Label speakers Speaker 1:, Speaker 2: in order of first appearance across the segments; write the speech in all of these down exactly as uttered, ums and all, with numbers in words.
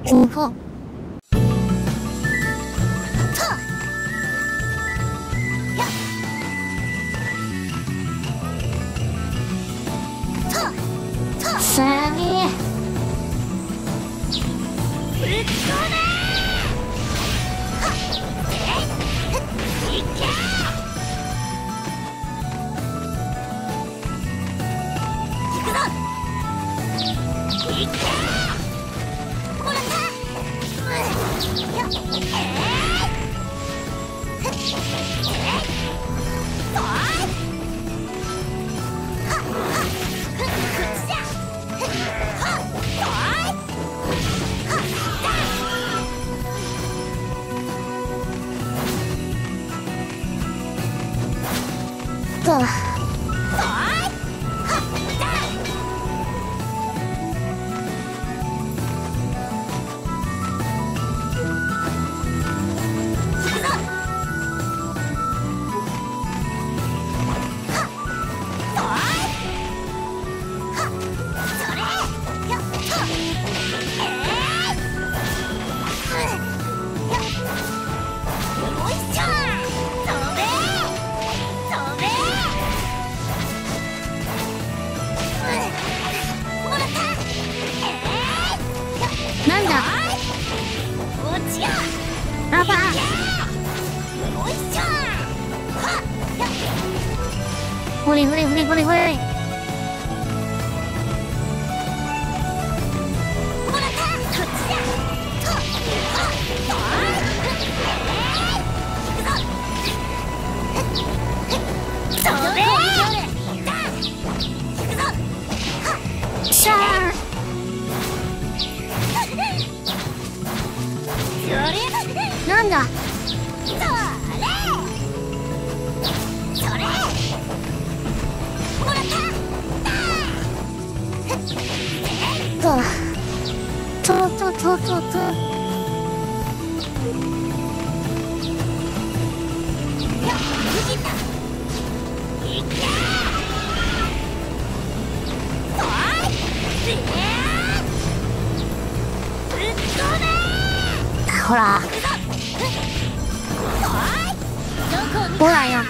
Speaker 1: おほ。さぎ。と。なんだ。ラバー。ほれほれほれほれほれ。しゃー。なんだ。とととととと。ほら。ほらよ。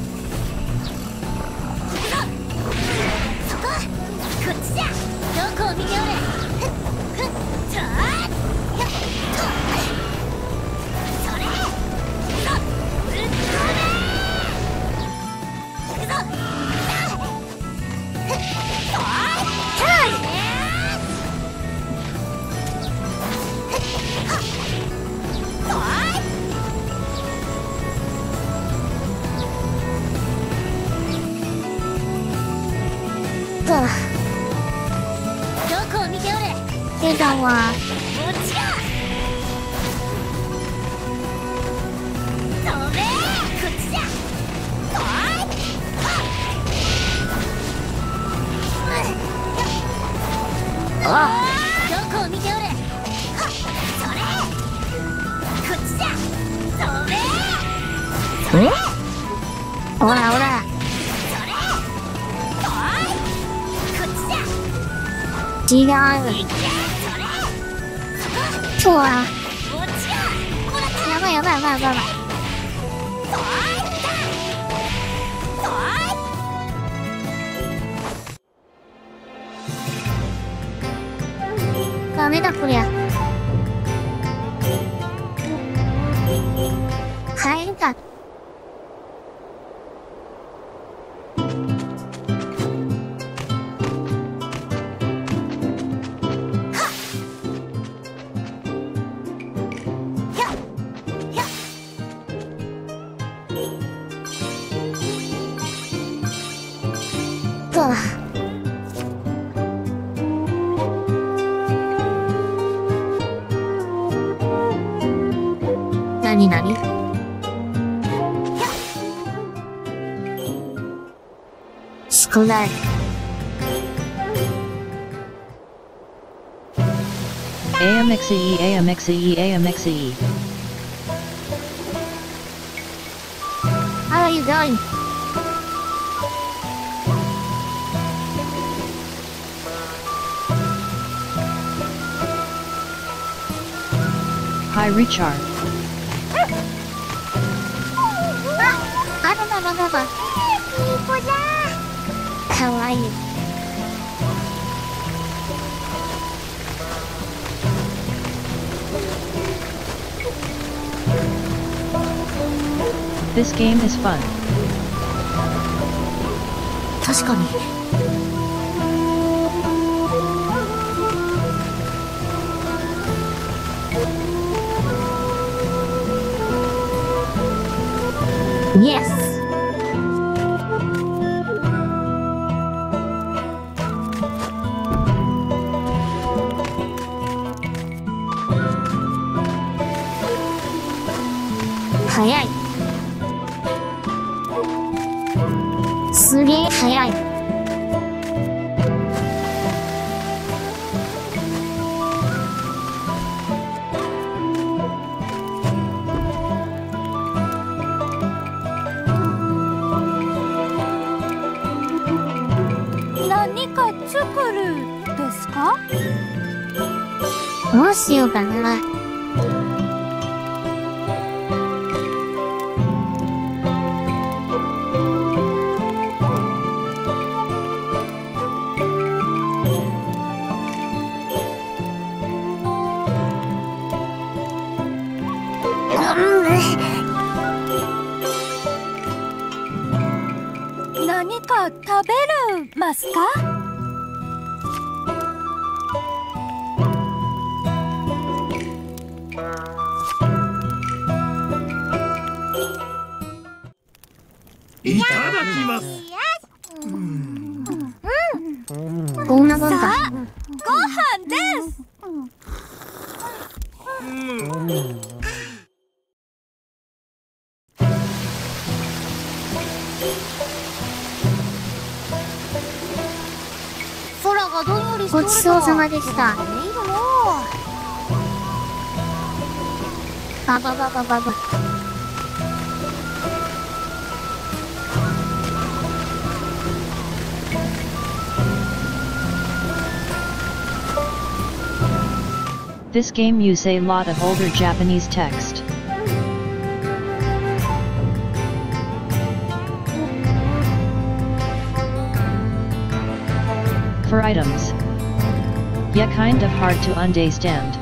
Speaker 1: 出たわ。あ。どこを見ておれ。え？ほらほら。違う。そうは。やばいやばいやばいやばい。ダメだこりゃ。入るか。なになに？少ない。
Speaker 2: AMXE AMXE AMXE.
Speaker 1: How are you doing?
Speaker 2: High Richar.
Speaker 1: あ、あららららら。いい子だ。かわいい。
Speaker 2: This game is fun.
Speaker 1: 確かに。Yes! 早い。すげえ早い。
Speaker 3: 何か作るですか？
Speaker 1: どうしようかな。
Speaker 3: 何か食べるますか？
Speaker 4: いただきます。
Speaker 1: こんなもんだ。
Speaker 3: ご飯です。
Speaker 1: 空がどんよりしておる。ごちそうさまでした。ババババババ。
Speaker 2: This game uses a lot of older Japanese text. For items. Yeah, kind of hard to understand.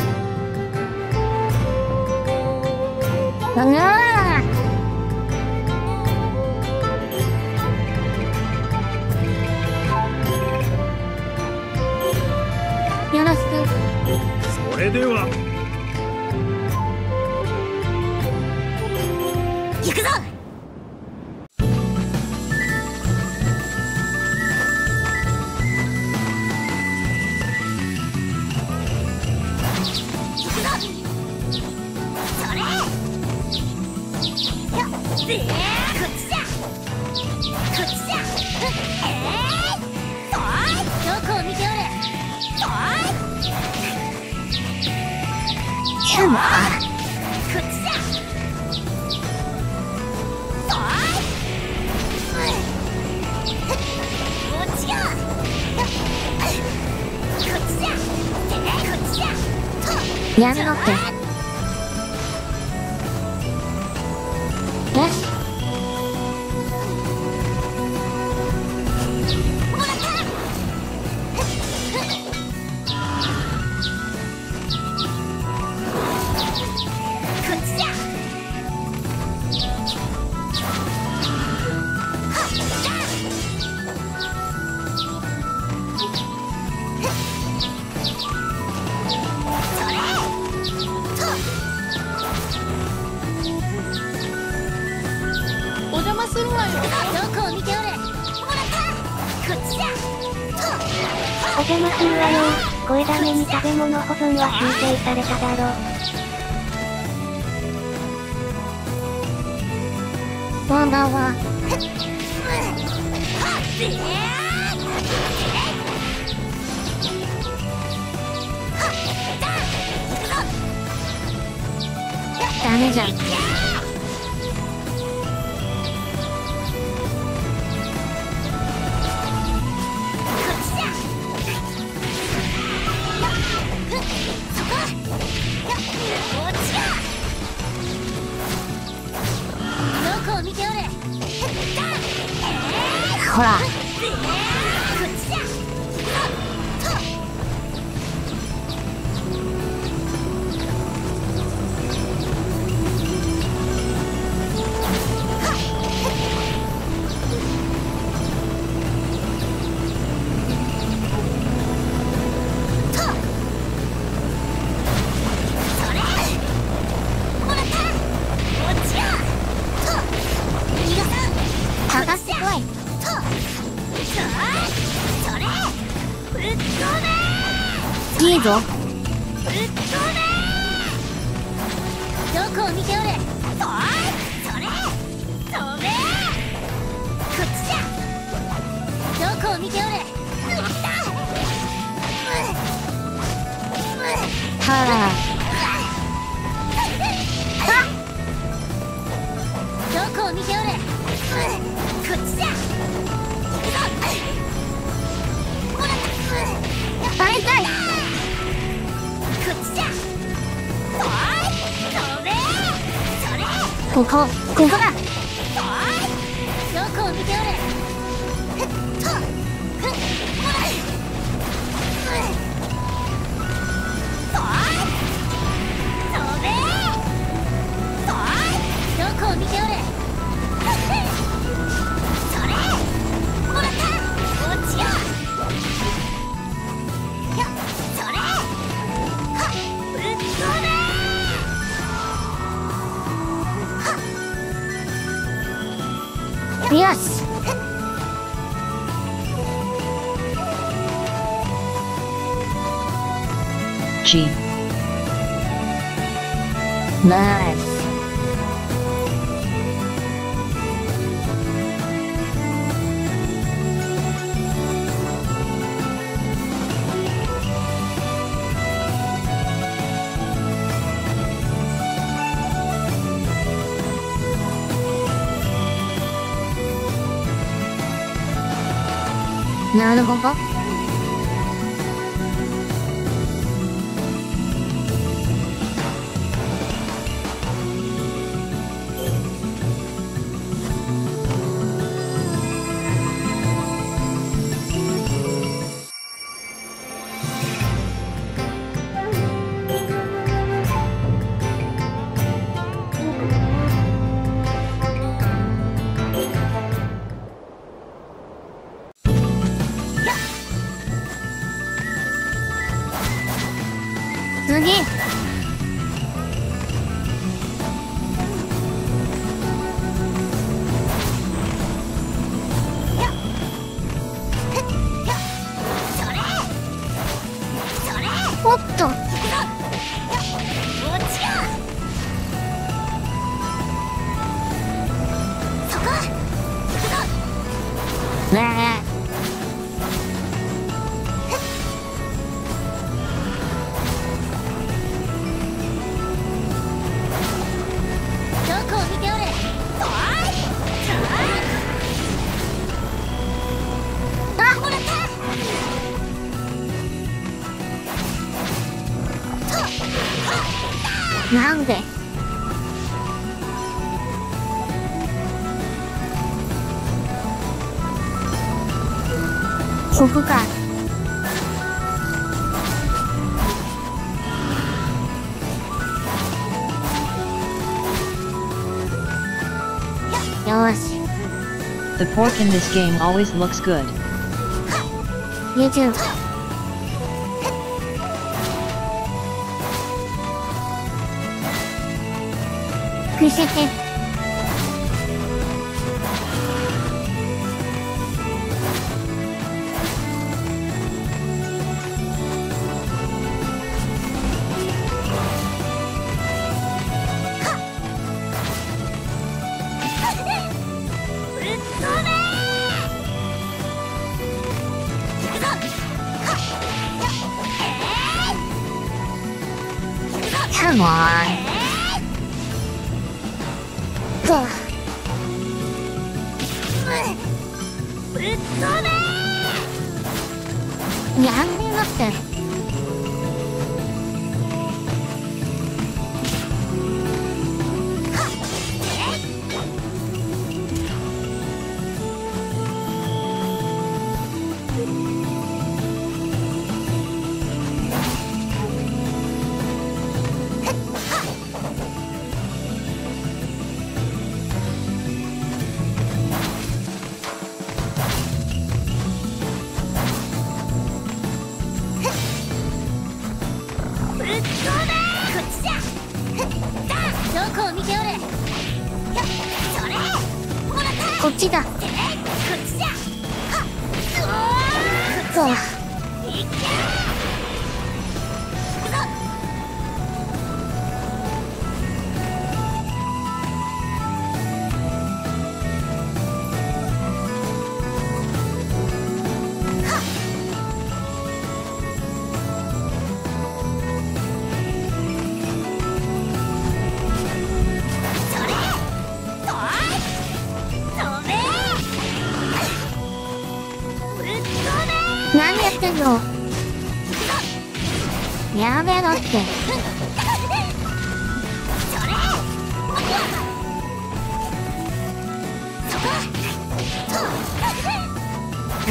Speaker 1: うわー。よろしく。
Speaker 4: それでは
Speaker 1: 行くぞ。こっちじゃこっちじゃえいといどこを見ておれといやまこっちじゃといこっちがこっちじゃえこっちじゃとやめろってよし
Speaker 3: お邪魔するわよ。
Speaker 1: どこを見ておれ。もらった。こっちじゃ。
Speaker 5: お邪魔するわよ。声だめに食べ物保存は修正されただろ。
Speaker 1: そうだわ。ダメじゃん。こっち見ておれ。
Speaker 3: ほら。
Speaker 1: こっちだ。
Speaker 3: いいぞ。
Speaker 1: どこを見ておれ。それ飛べ。こっちじゃ。どこを見ておれ。
Speaker 3: はあ。
Speaker 1: どこを見ておれ。こっちじゃ。
Speaker 3: バイバイ。
Speaker 1: こっちじゃ。飛べ。それ。
Speaker 3: ここ、ここだ。
Speaker 1: どこを見ておれ。どこを見ておれ。それ。もらった。こっちよ。それ。はっ。ぶっ飛べ。
Speaker 3: よし。
Speaker 2: G.
Speaker 3: ナイス。なるほど。次。おっと。ねえ。なんで？ここか。よし。
Speaker 2: The pork in this game always looks good.
Speaker 3: YouTube。くせて。Come on. か。やんねえなって。
Speaker 1: ておれ。それもらった。
Speaker 3: こっちだ。
Speaker 1: こっちじゃ。はっ
Speaker 3: うわ
Speaker 1: いけ。
Speaker 3: 何やってんの。やめろって。あ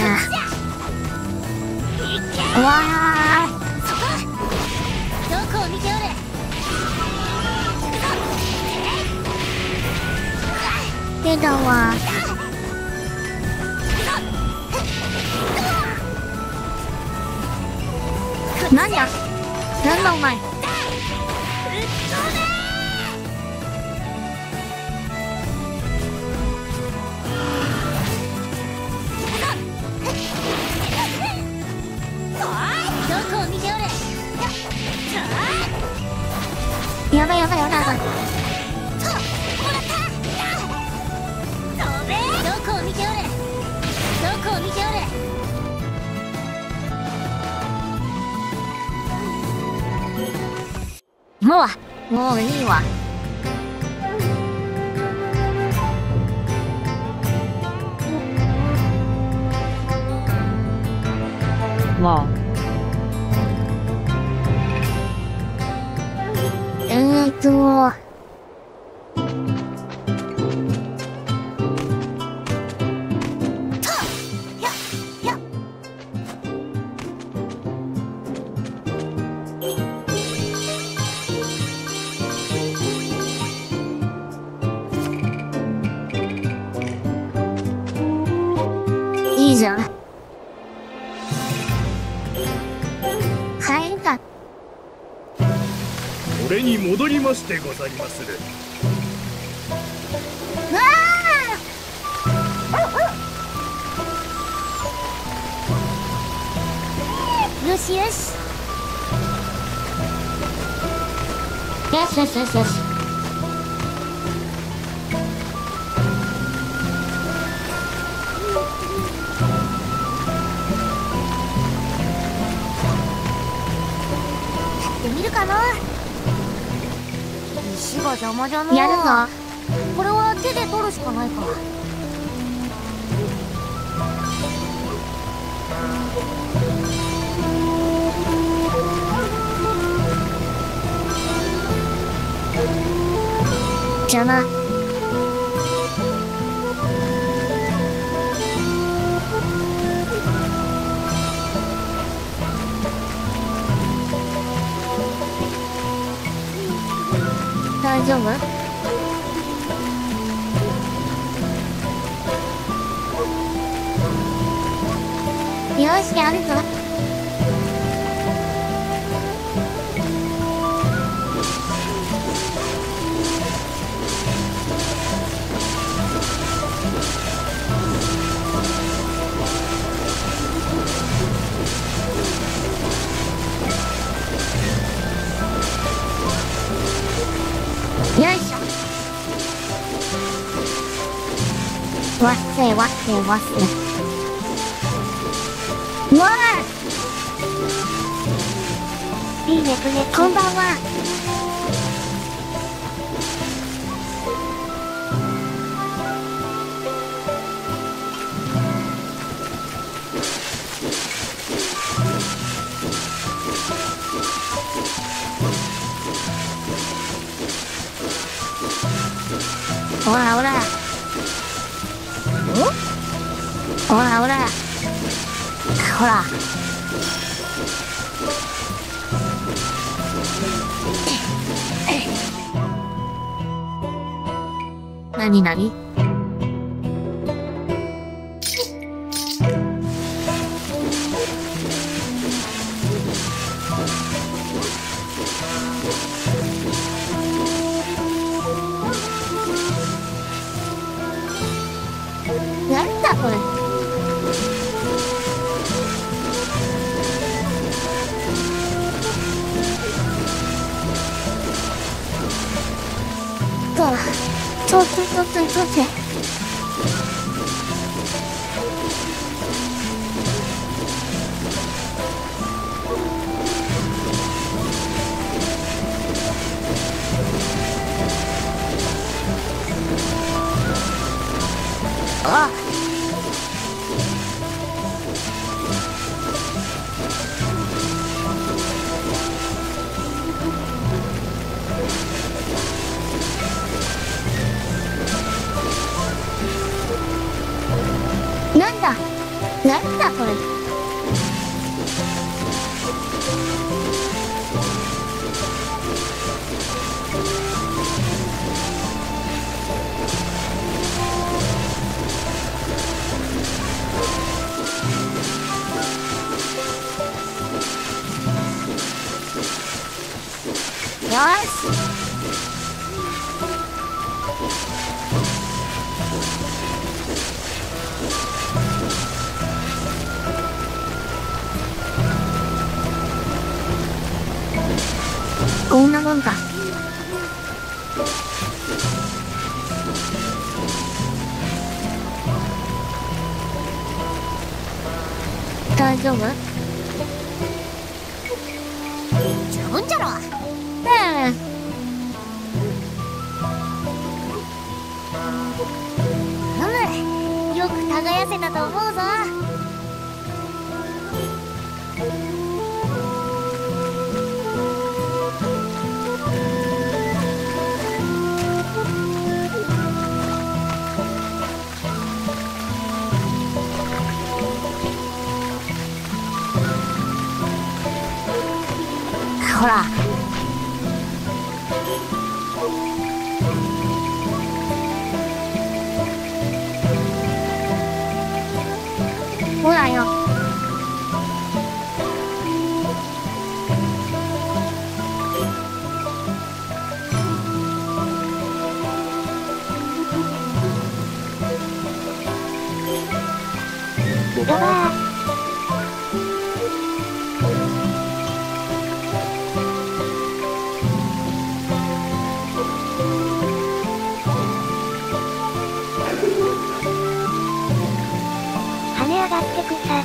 Speaker 3: あ。うわあ。
Speaker 1: どこを見ておれ。
Speaker 3: 手だわ。なんだなんだお前。
Speaker 1: どこを見ておれ。
Speaker 3: やばいやばいやばいやばい。
Speaker 1: どこを見ておれ。どこを見ておれ。
Speaker 3: もうもういいわ。
Speaker 2: Law.
Speaker 3: えーっといいじゃん。はいだ。
Speaker 4: 俺に戻りましてございまする。
Speaker 3: うわ
Speaker 1: よしよし。
Speaker 3: ーよしよしよしよし。
Speaker 1: やってみるかな。石が邪魔じゃの。
Speaker 3: やるぞ。
Speaker 1: これは手で取るしかないか。
Speaker 3: 邪魔。大丈夫？よし、やるぞ。よいしょ。わっせわっせわっせ。うわ
Speaker 5: いいねくね。
Speaker 3: こんばんは。ほらほら。ほらほら。ほら。なになに？ そっちそっちそっち。あなんだなんだこれ。よし。こんなもんか。大丈夫？
Speaker 1: 十分じゃろ。
Speaker 3: ええ。
Speaker 1: うむ、よく耕せたと思うぞ。
Speaker 3: ほら。ほらよ。
Speaker 5: ドバー。跳ね上がってくさ。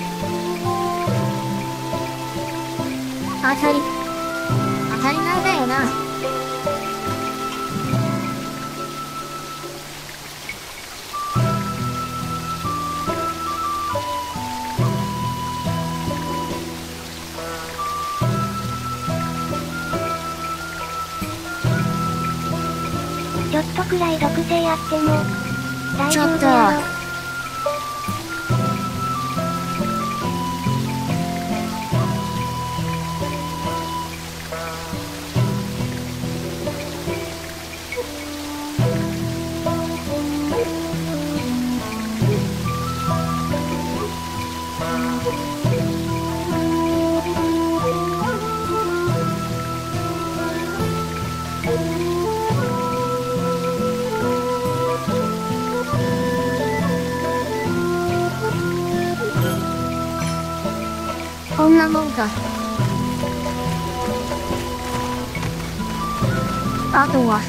Speaker 3: 当たり当たり前だよな。
Speaker 5: ちょっとくらい毒性あっても大
Speaker 3: ちょっと
Speaker 5: 丈夫やろ。
Speaker 3: こんなもんか。あとは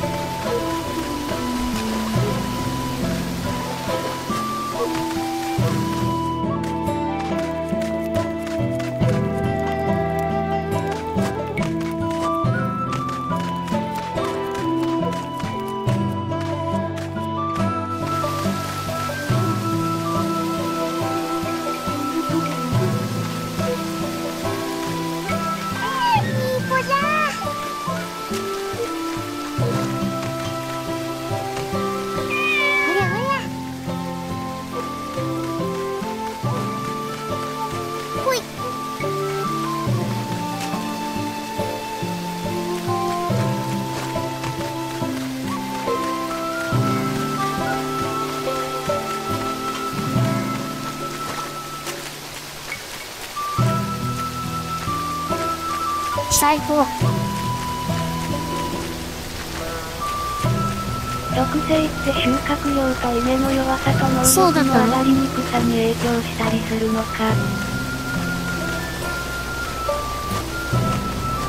Speaker 3: 最高。
Speaker 5: 毒性って収穫量と稲の弱さと能
Speaker 3: そうだ
Speaker 5: 力
Speaker 3: ったの
Speaker 5: の上がりにくさに影響したりするのか。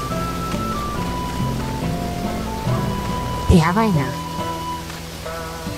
Speaker 3: やばいな。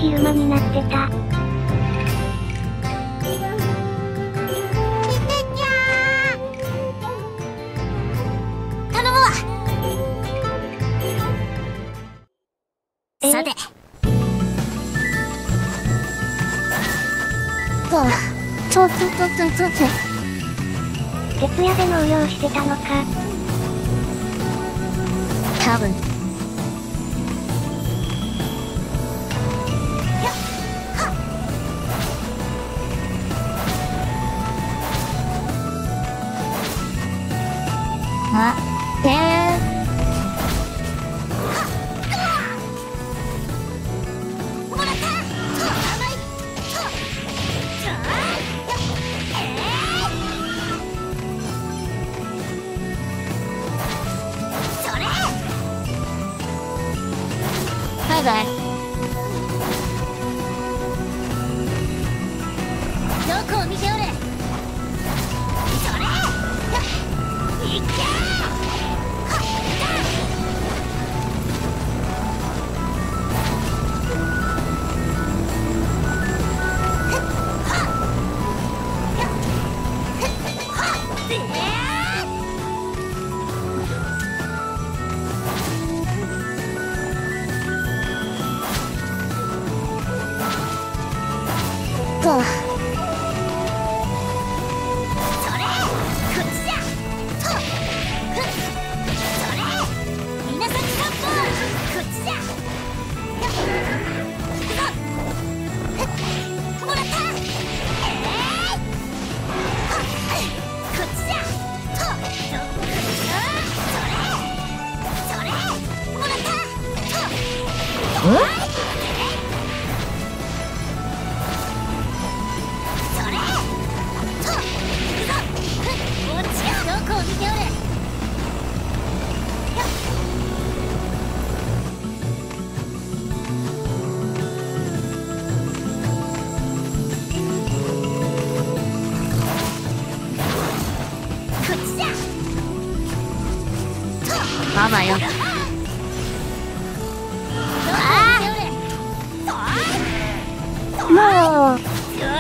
Speaker 5: 昼間になってた。
Speaker 1: 頼むわ。さて。
Speaker 3: そう。ちょちょちょちょちょちょ。
Speaker 5: 徹夜で農業してたのか。
Speaker 3: 多分。あ、えー。
Speaker 1: もらった。甘い。それ。
Speaker 3: バイバイ。
Speaker 1: どこを見ておれ。それ。いけ。
Speaker 3: そう。
Speaker 1: それ。こっちじゃ。と。それ。皆さん散歩。こっちじゃ。もらった。えーい。こっちじゃ。と。それ。それ。もらった。と。
Speaker 3: え？
Speaker 1: どこを見ておれ。こっちじゃ。
Speaker 3: ママよ。
Speaker 1: ああ。
Speaker 3: もう。
Speaker 1: そりゃ。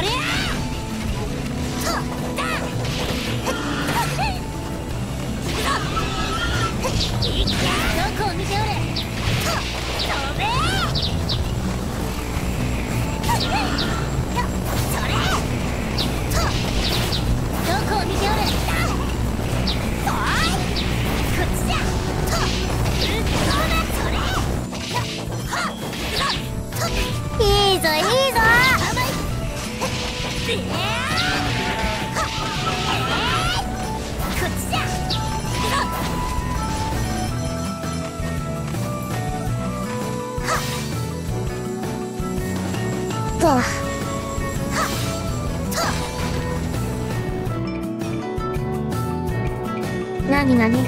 Speaker 1: どこを見ておれ。飛べ。それ。どこを見ておれ。こっちじゃ。いいぞいいぞ。甘い。こっちじゃ。
Speaker 3: そう。なになに？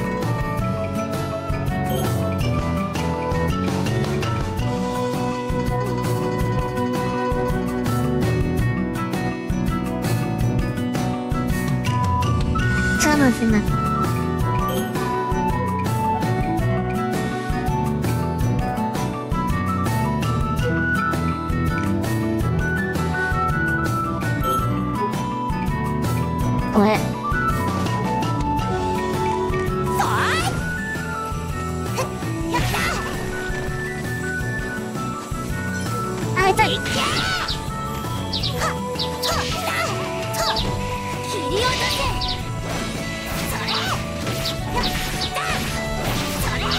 Speaker 3: かもしれない。おえ。あいたい。
Speaker 1: 切り落とせ。それ。それ。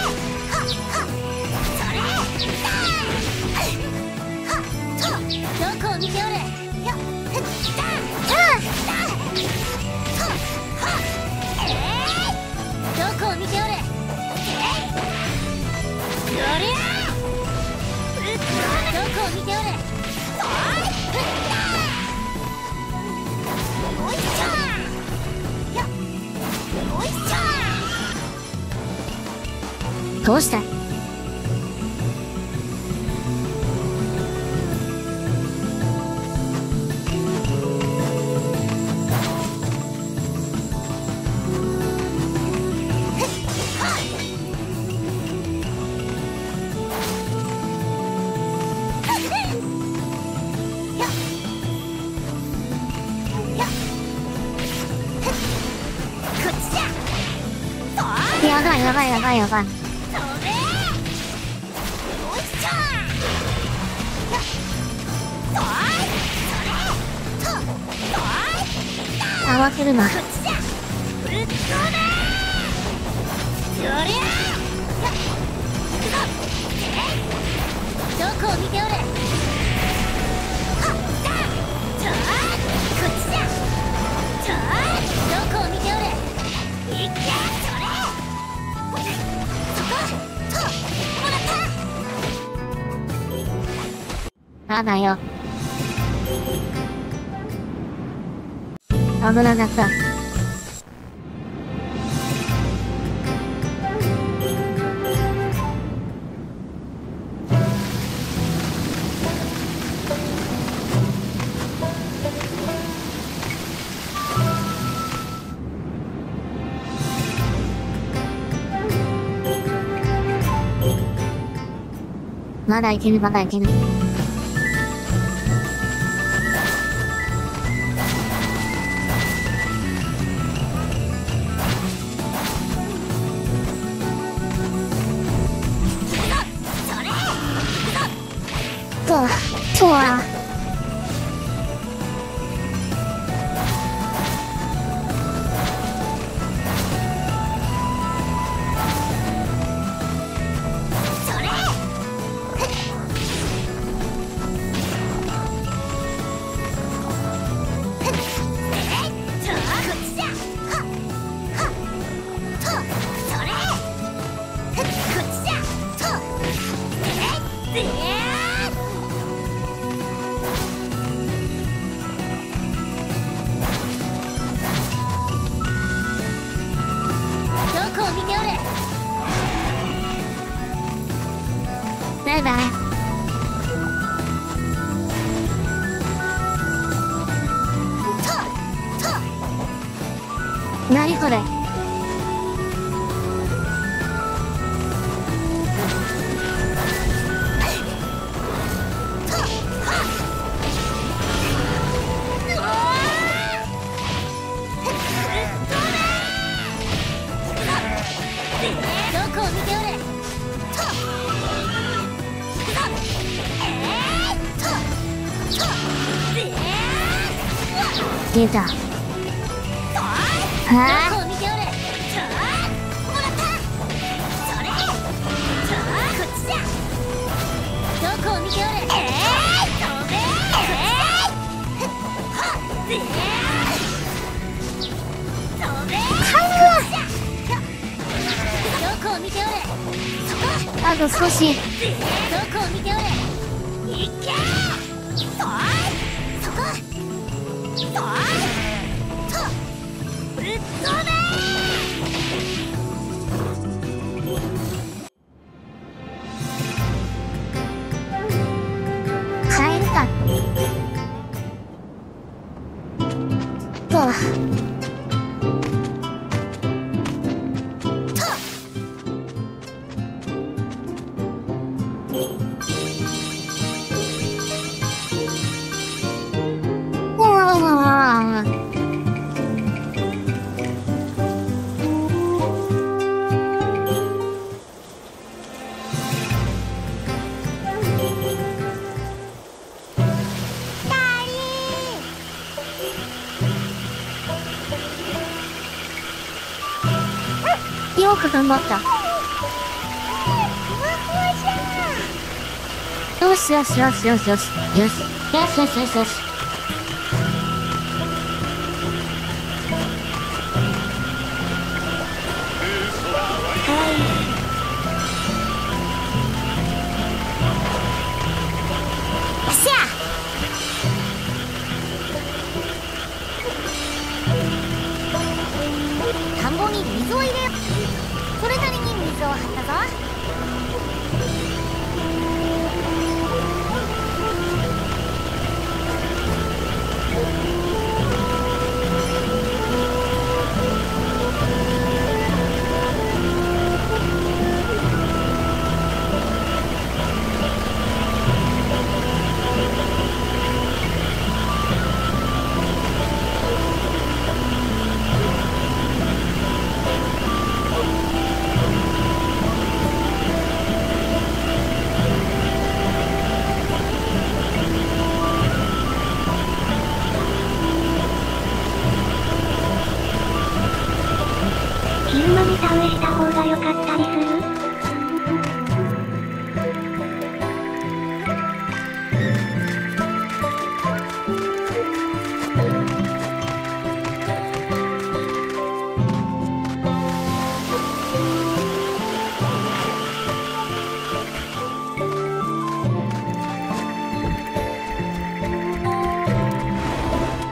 Speaker 1: どこを見ておれ。どこを見ておれ。そりゃ。どこを見ておれ。おいしょ。おいしょ。
Speaker 3: どうした？ やばいやばいやばい。慌てるな。
Speaker 1: どこを見ておれ。どこを見ておれ。いけそれ。そこともらった。
Speaker 3: あだよ。危なかった。まだいけるまだいける。と、とは。バイバイ。なにこれ。
Speaker 1: どこを見ておれ。
Speaker 3: 出た。はあ。
Speaker 1: どこを見ておれ。もらった。それ。こっちだ。どこを見ておれ。えーい。飛べ。えーい。はっ。で。飛べ。こっちだ。どこを見ておれ。そこ。
Speaker 3: あと少し。
Speaker 1: どこを見ておれ。いけ。そい。そこ。そい。と。ぶっ飛べ。
Speaker 3: 入るか。と。よく頑張った。よしよしよしよしよしよしよしよしよしよしよし。
Speaker 1: 田んぼに水を入れよう。それなりに水を張ったぞ。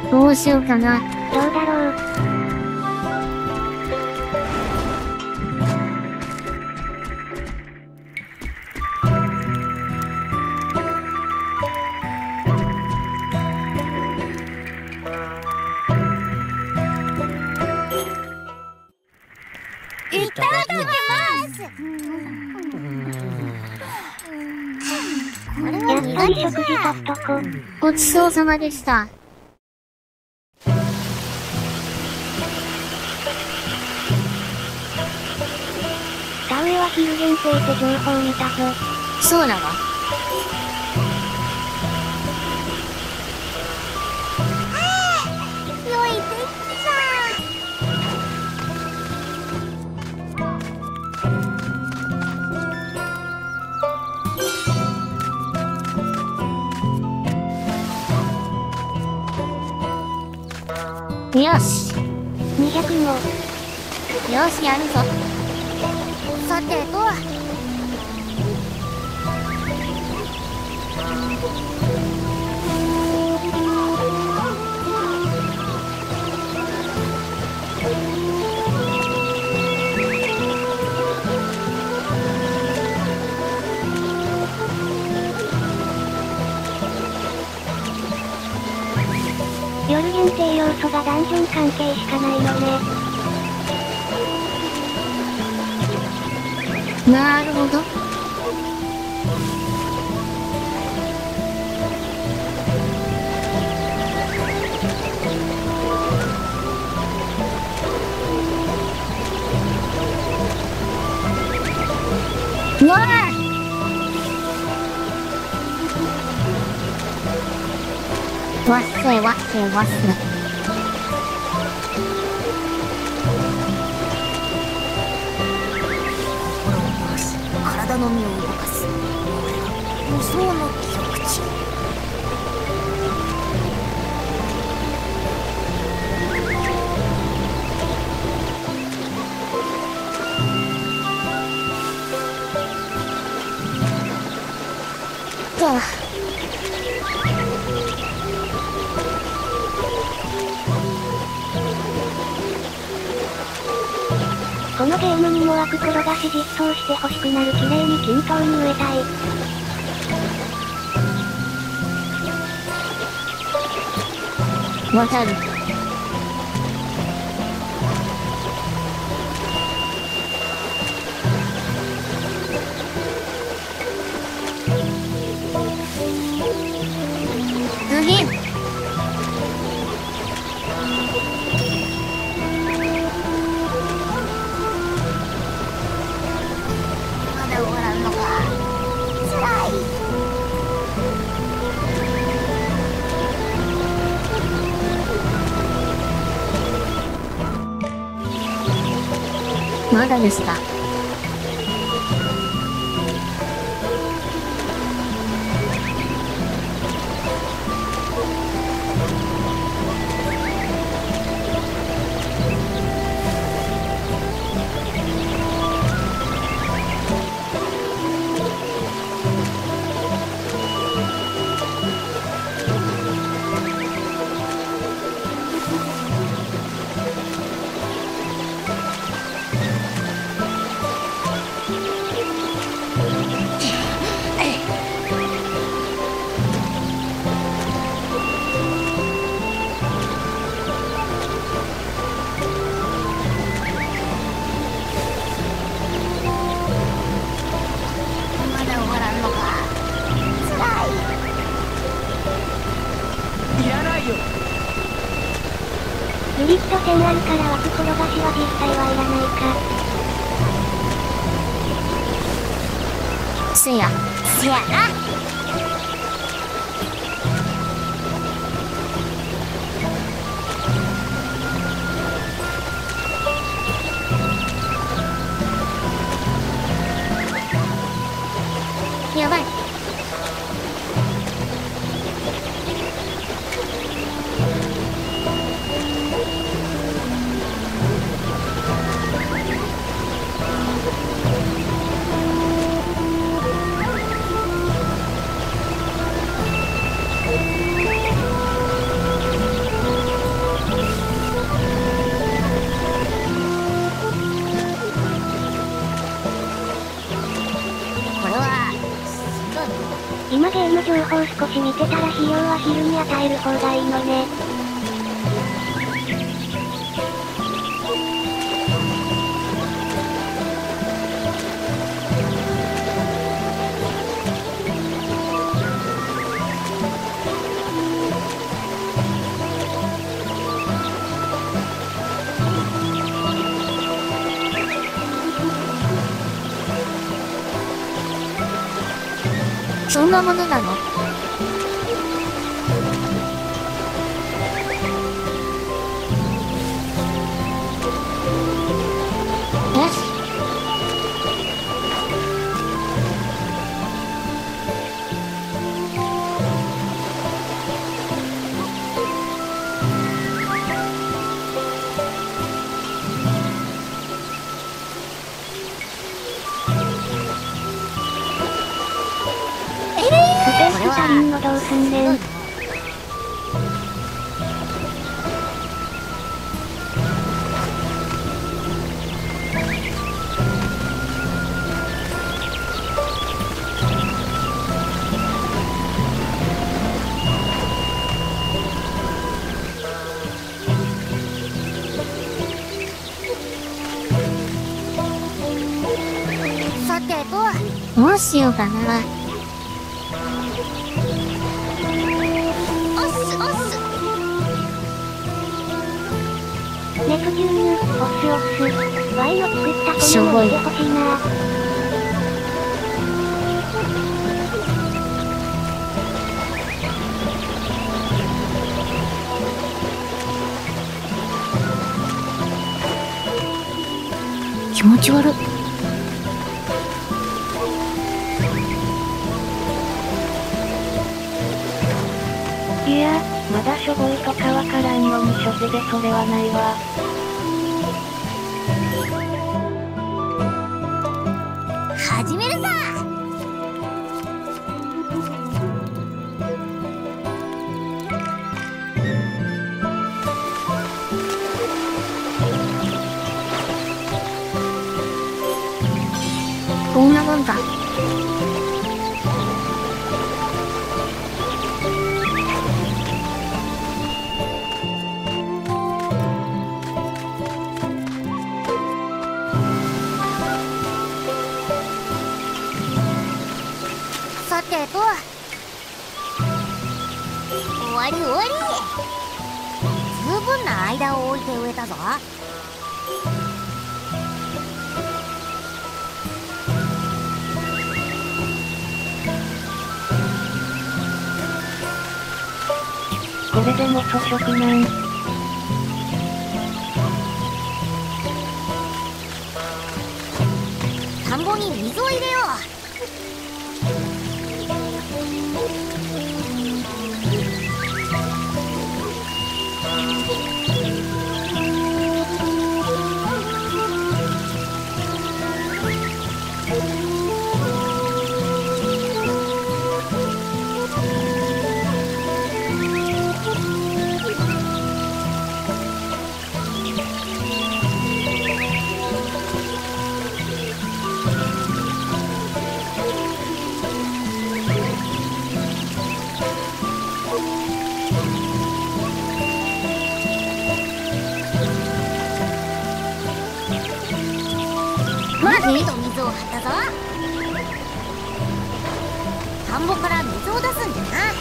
Speaker 3: どうしようかな。
Speaker 5: どうだろう。
Speaker 1: いただきます。
Speaker 5: やっぱり食事取っとこ。
Speaker 3: ごちそうさまでした。
Speaker 5: 田植えは昼限定って情報見たぞ。
Speaker 3: そうなの？
Speaker 1: 良い天気じ
Speaker 3: よし。
Speaker 5: にひゃくご。
Speaker 3: よし、やるぞ。
Speaker 1: さてと。
Speaker 5: 夜限定要素がダンジョン関係しかないよね。
Speaker 3: なるほど。うわあ！わっせわっせわっせ。
Speaker 1: 体の身を動かす。無双の極致。
Speaker 3: か。
Speaker 5: このゲームにも枠転がし実装して欲しくなる。綺麗に均等に植えたい。
Speaker 3: わかる。次。まだですか。ユニットせんあるから枠転がしは実際はいらないか。せや。
Speaker 1: せやな。
Speaker 3: やばい。 少し見てたら費用は昼に与える方がいいのね。
Speaker 1: そんなものなの？え？
Speaker 3: ステージ足りんのどうすんねん。
Speaker 1: さてと、どうしようかな。
Speaker 3: ネプチューヌ、オスオス。ワイの作った粉を見てほしいな。
Speaker 1: 気持ち悪い。
Speaker 5: いや、まだしょぼいとかわからんのに初手でそれはないわ。
Speaker 1: 始めるぞ。こんなもんか。さてと、終わり終わり。十分な間を置いて植えたぞ。
Speaker 5: これでも粗食なん。
Speaker 1: 田んぼに水を入れよう。まずと水を張ったぞ。田んぼから水を出すんじゃな。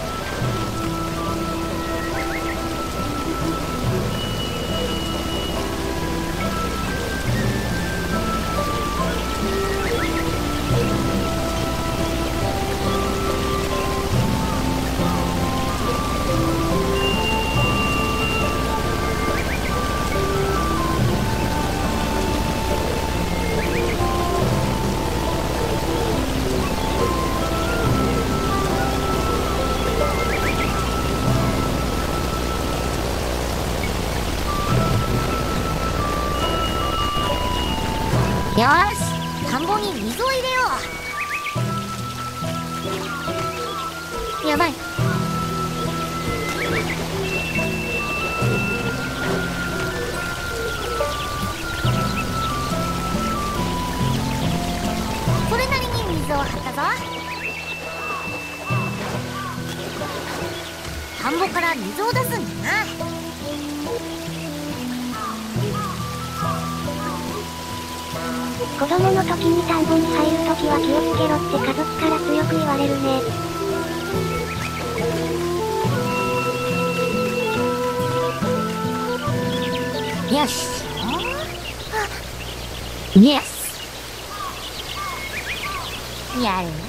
Speaker 1: よし、田んぼに水を入れよう。やばい。それなりに水を張ったぞ。 田んぼから水を出すんだな。
Speaker 3: 子供の時に田んぼに入る時は気をつけろって家族から強く言われるね。
Speaker 1: よし。イエス。やる。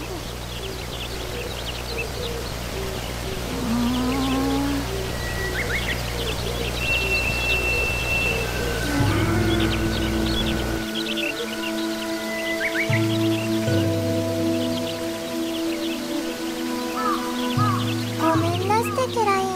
Speaker 1: ごめんなステキライン。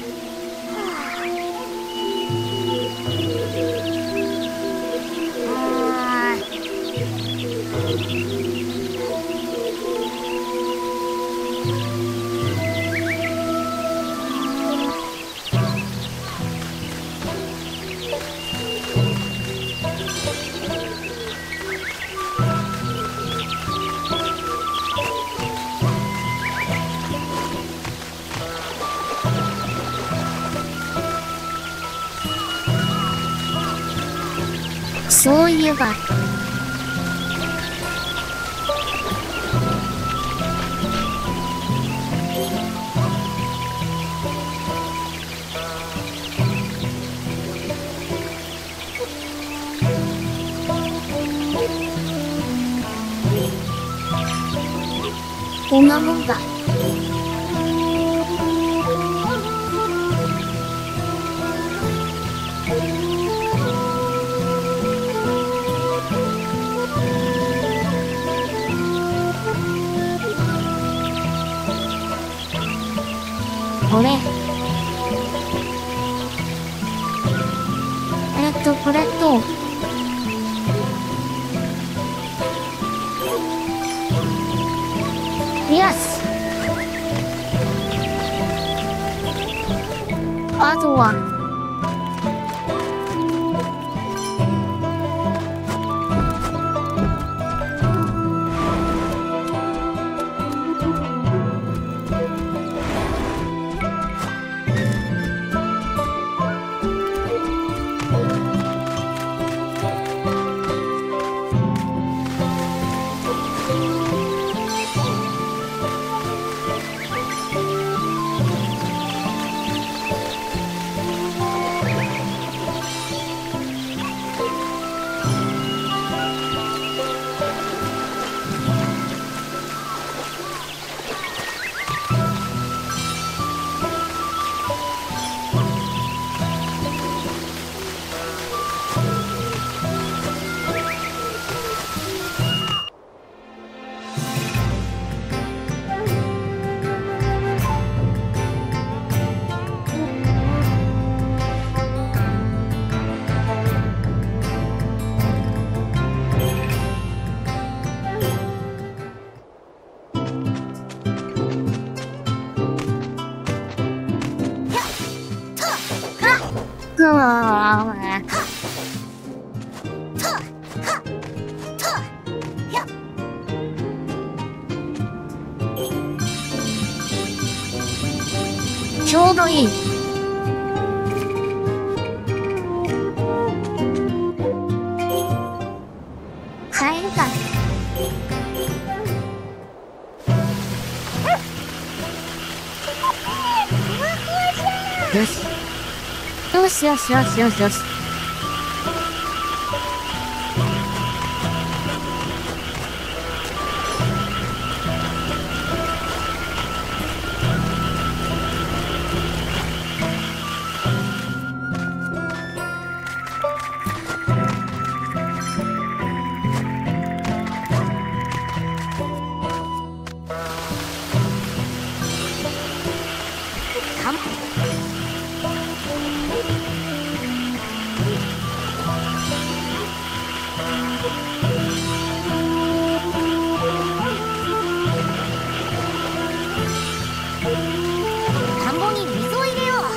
Speaker 1: そういえばこんなもんだ。これえっとこれとよし。あとはくわちょうどいい。入るか。よし。よしよしよしよしよし。田んぼに水を入れよう。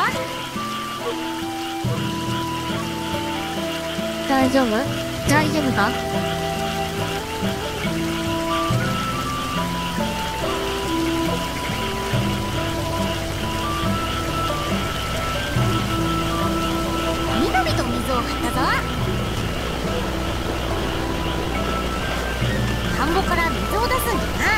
Speaker 1: 大丈夫？大丈夫か？みのびと水を張ったぞ。田んぼから水を出すんだな。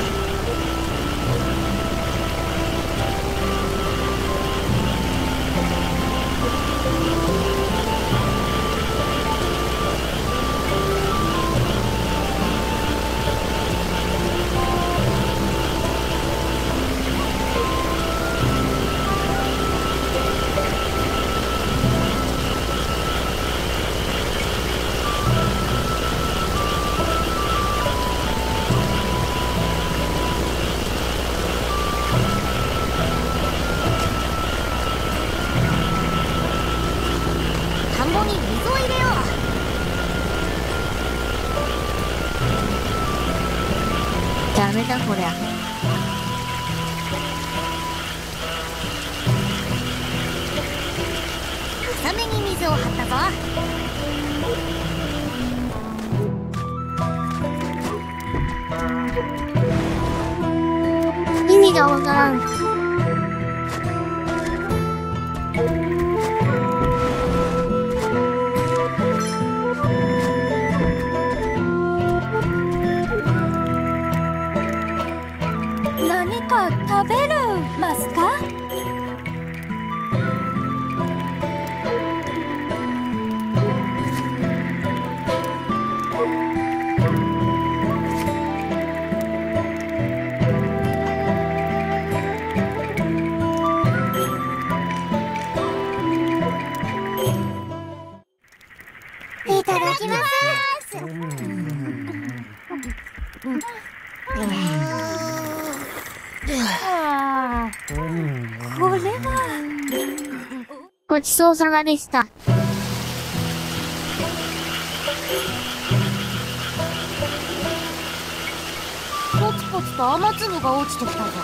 Speaker 1: 田んぼに水を入れよう。ダメだこりゃ。浅めに水を張ったぞ。意味がわからん。何か食べるますか？いただきます。これはごちそうさまでした。ポツポツと雨粒が落ちてきたぞ。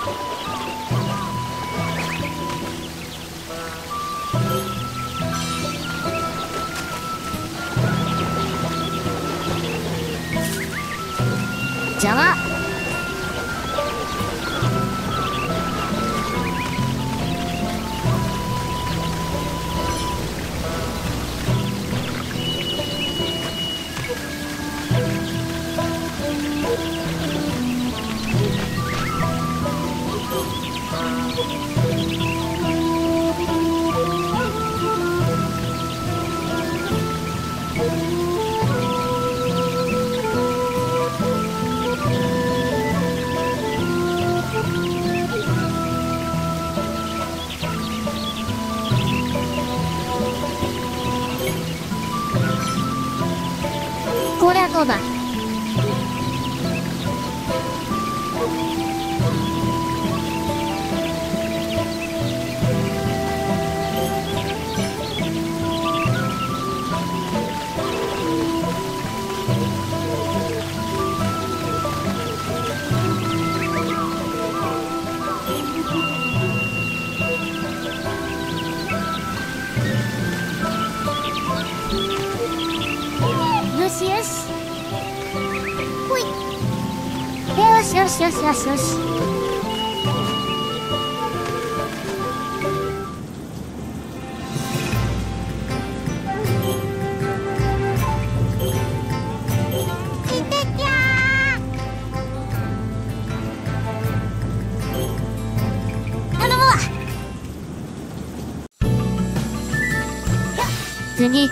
Speaker 1: 邪魔。これはどうだ？よしよし。ほい。よしよしよしよしよし。いってきゃー。頼むわ。次。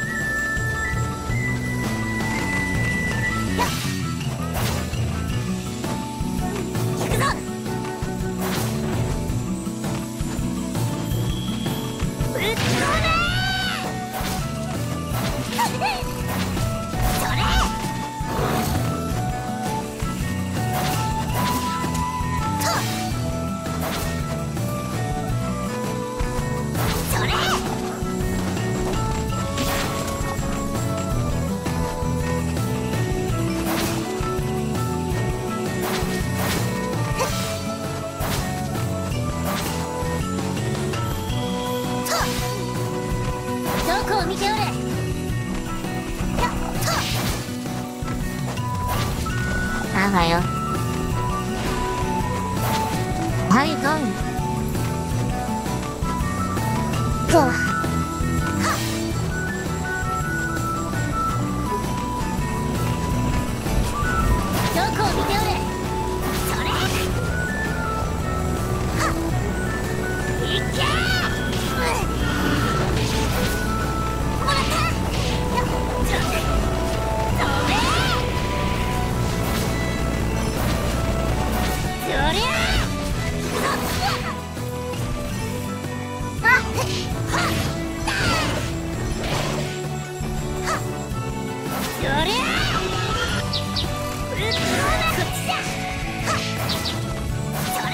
Speaker 1: こを見ておれ。やっと
Speaker 5: あがよ。はいどん。と
Speaker 1: どこを見ておれ。それいけー。もらった。やっちょっとそれそりゃあっはっそりゃうっこっちだ。はっそれ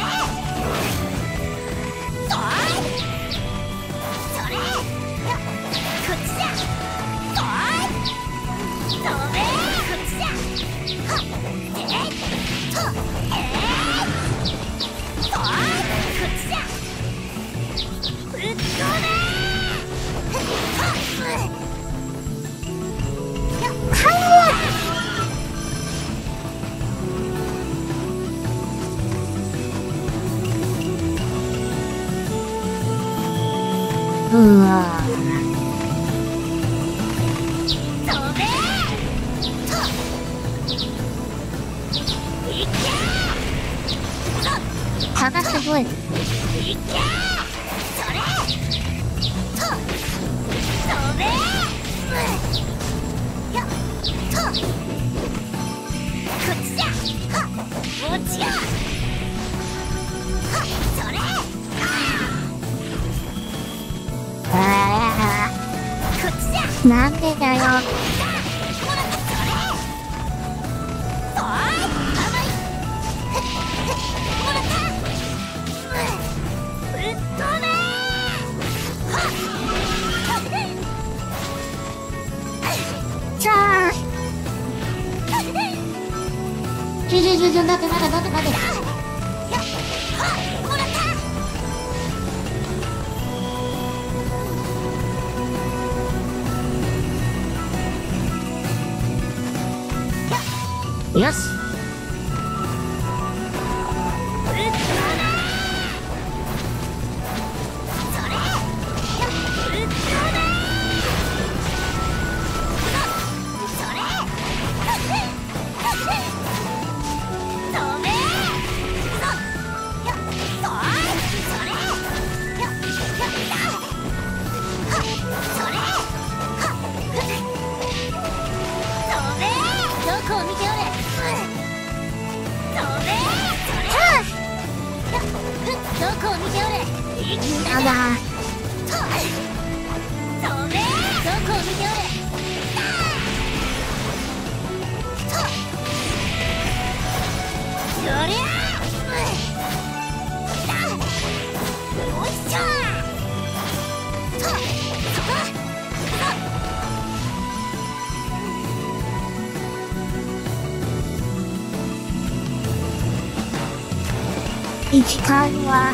Speaker 1: そいそれやっこっちだ。そいそれこっちだ。はっえいっとえいそいこっちだ。うっこめーはっやっはっ
Speaker 5: うわ
Speaker 1: それといけー。
Speaker 5: ー差がすごい。
Speaker 1: いけー。それとそれやっとこっちだ。はっ落ちよ。はっそれ
Speaker 5: あ
Speaker 1: こっちだ。
Speaker 5: ーなんでだよ。
Speaker 1: もらったそれそい甘いもらったうっとめはっ
Speaker 5: じゃあちょちょちょちょ待って待って待って待って。
Speaker 1: やっはっもらった
Speaker 5: よし。
Speaker 1: うっとめそれやっうっとめそれそれやっそいそれやっやったはっそれはっそれどこを見ておれ。それそれやっどこを見ておれ。いきな
Speaker 5: やだ。
Speaker 1: とそれどこを見ておれ。とそりゃだよいしょとそこ
Speaker 5: 時間は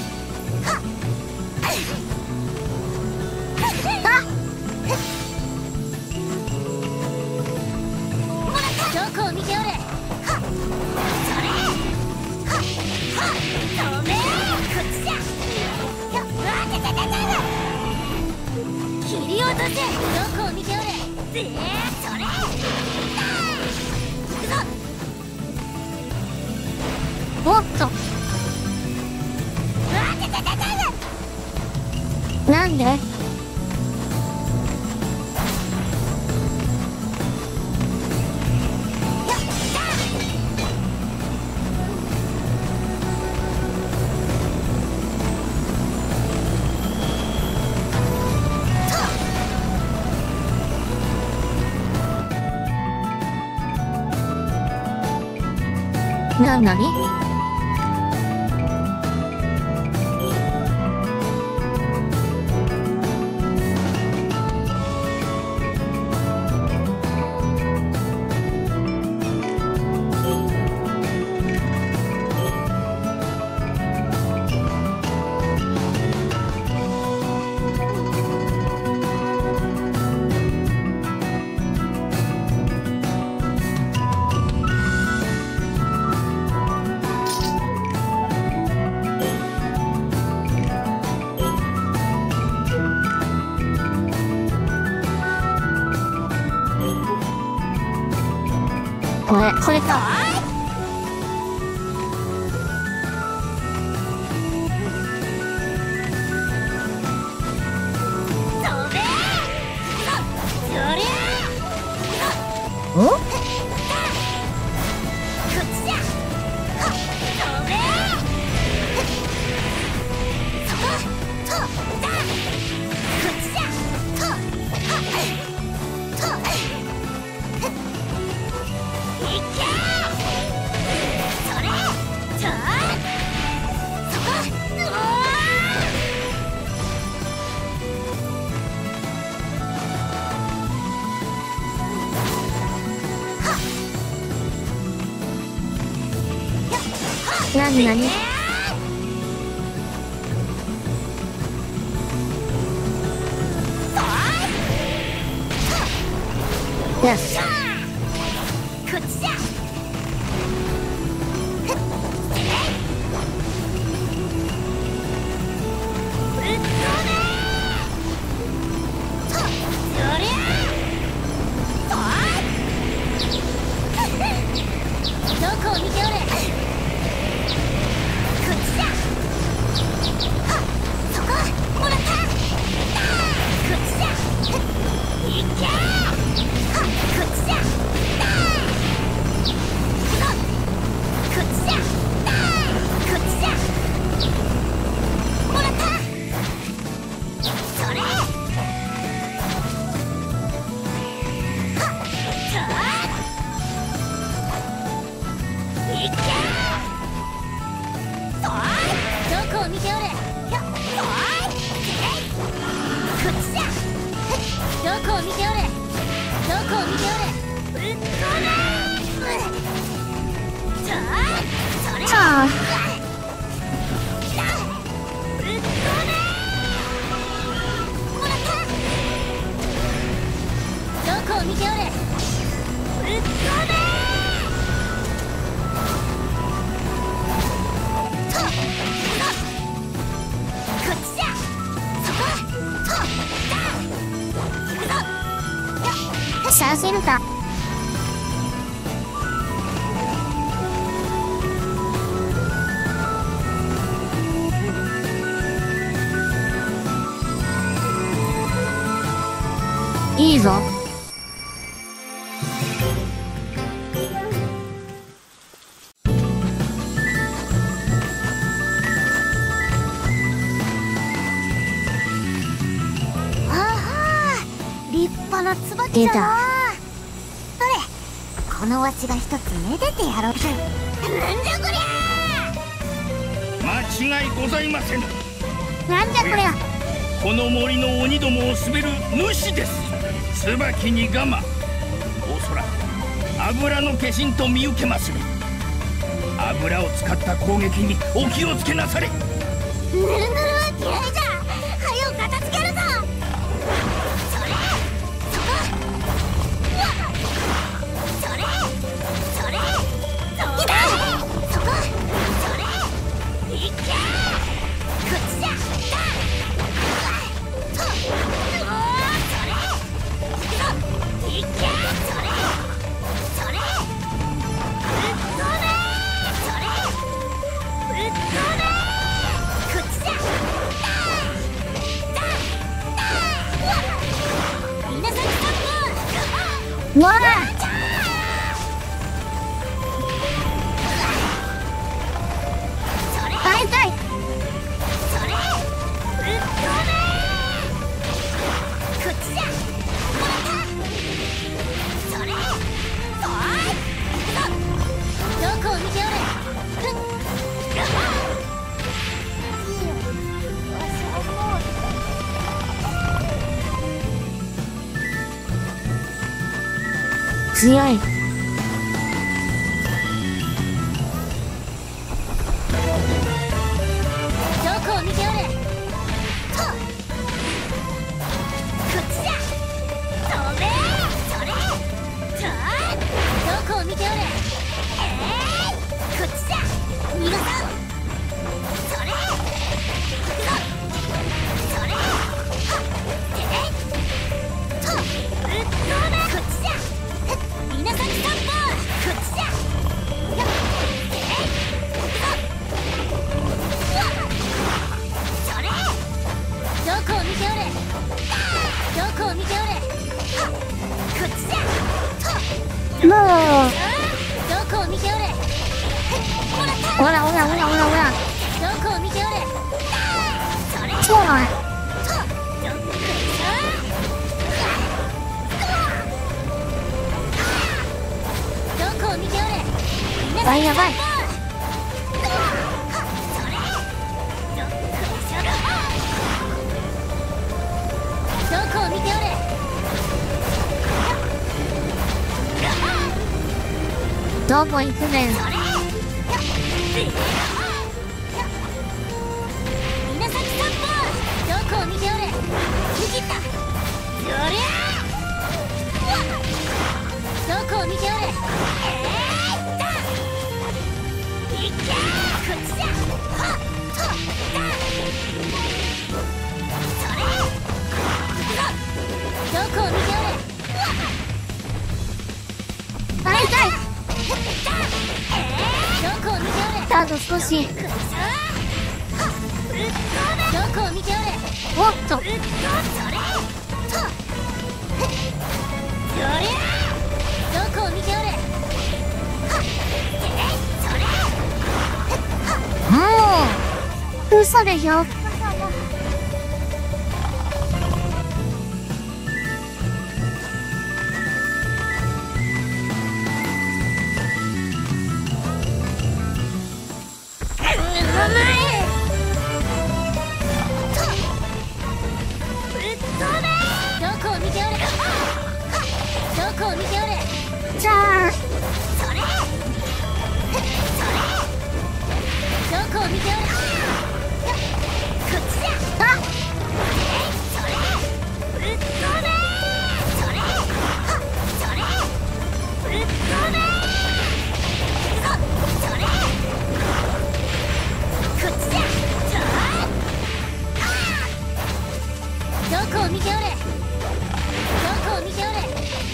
Speaker 1: どこを見ておれ。はっそれはっはっそれこっちじゃ。やっわてててて切り落とせ。どこを見ておれ。ぜーそれいくぞ。
Speaker 5: おっと
Speaker 1: わてててて
Speaker 5: なんで。な、なに。
Speaker 1: これこれか。なになに。よし。こっちだ。どこを見ておれ。写真だ。いいぞ。
Speaker 5: ああ、立派な椿だな。どれ、このわしが一つめでてやろう。なんじゃこりゃ。
Speaker 4: 間違いございません。
Speaker 5: なんじゃこりゃ。
Speaker 4: この森の鬼どもを滑る主です。椿にガマ、おそらく油の化身と見受けますね。油を使った攻撃にお気をつけなされ。
Speaker 5: ぬるぬるは嫌いじゃ。はよ片付けるぞ。それ、そこ。うわっ、それ、それ、それ、そこ、それ、いけ。こっちだ。だ。と、おー、それ。いけ。それ、それ。ぶっ飛べ。それ、ぶっ飛べ。こっちだ。わら。バイバイ。それ、ぶっ飛べ。こっちだ。もらった。それ、そい。どこを見ておれ。ふっ。強い。どこを見ておれ。と、こっちだ。飛べ。それ。と、どこを見ておれ。えーい、こっちだ。逃がさん。それ。行くぞ。それ。はっ、えい。と、ぶっ飛べ。こっちだ。皆さん
Speaker 3: もう、
Speaker 1: どこを見ておれ。
Speaker 3: ほらほらほらほらほら。
Speaker 1: どこを見ておれ。それ
Speaker 3: そうだ。
Speaker 1: どこを見ておれ。
Speaker 3: やばいやばい。
Speaker 1: どこを見ておれ。
Speaker 3: どうも行くねん。
Speaker 1: 稲崎散歩。どこを見ておれ。逃げた。そりゃどこを見ておれ。えーいったいけーこっちじゃ。はっとだそれどこを見ておれ。
Speaker 3: あ、痛い。
Speaker 1: どこを見ておれ。
Speaker 3: あと少し。
Speaker 1: どこを見ておれ。
Speaker 3: おっと。
Speaker 1: それとそりゃどこを見ておれ。はっえいそれ
Speaker 3: もう嘘でしょ。
Speaker 1: どこを見ておれ。どこを見ておれ。
Speaker 3: じゃあ、
Speaker 1: それそれどこを見ておれ。こっちじゃ。
Speaker 3: あ、
Speaker 1: えいそれぶっ飛べそれはっそれぶっ飛べそそれこっちじゃ。そあどこを見ておれ。どこを見ておれ。はっ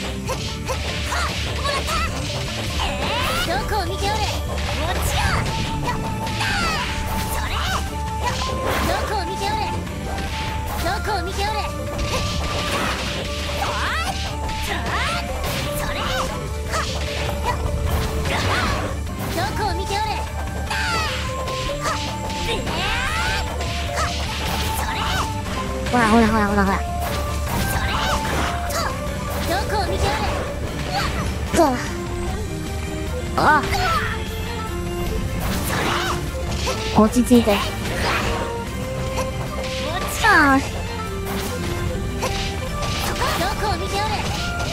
Speaker 1: もらったえーどこを見ておれ。もちろんそれどこを見ておれ。どこを見ておれ。おいそれはっどこを見ておれ。はっえーはっそれ
Speaker 3: ほらほらほらほらほら。
Speaker 1: それとどこを見ておれ。
Speaker 3: そう。あ、落ち着いて。ああ、
Speaker 1: どこを見ておれ。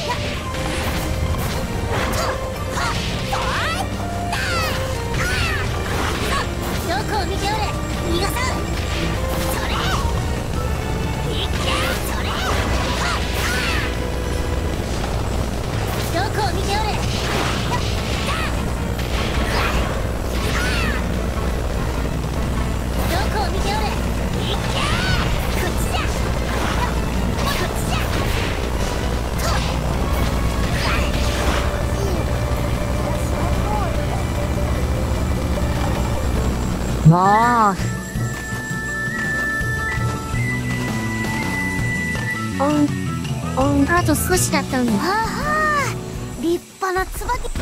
Speaker 1: どこを見ておれ。逃がさんそれいけそれどこを見ておれ。どこを見ておれ。いけこっちじゃ。こっちじゃ
Speaker 3: もう。おん、おん、あと少しだったのに。
Speaker 1: はあはあ立派な椿。ど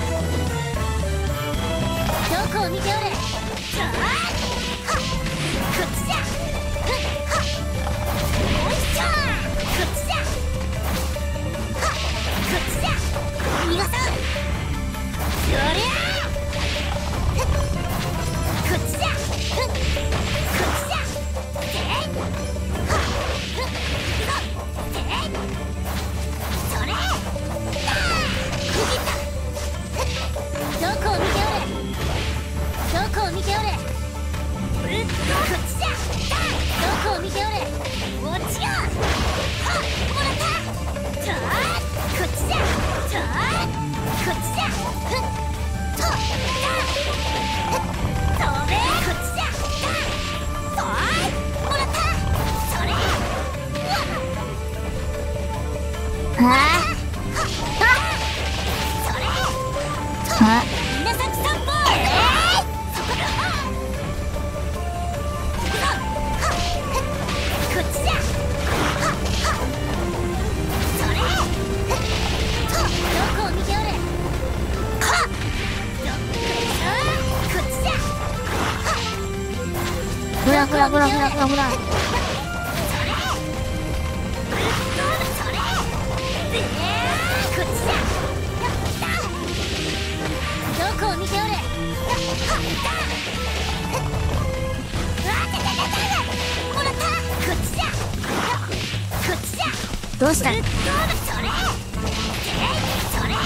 Speaker 1: こを見ておれ。じゃあはっこっちじゃ。ふっはっよいしょこっちじゃ。はっこっちじゃ。逃がさんそりゃふっこっちじゃ。ふっこっちじゃ。ではっふっでそれどこを見ておれ。どこを見ておれ。 ほらほら。どこを見ておれ。もらった。こっちじゃ。こっちじゃ。どうした。それ。それ。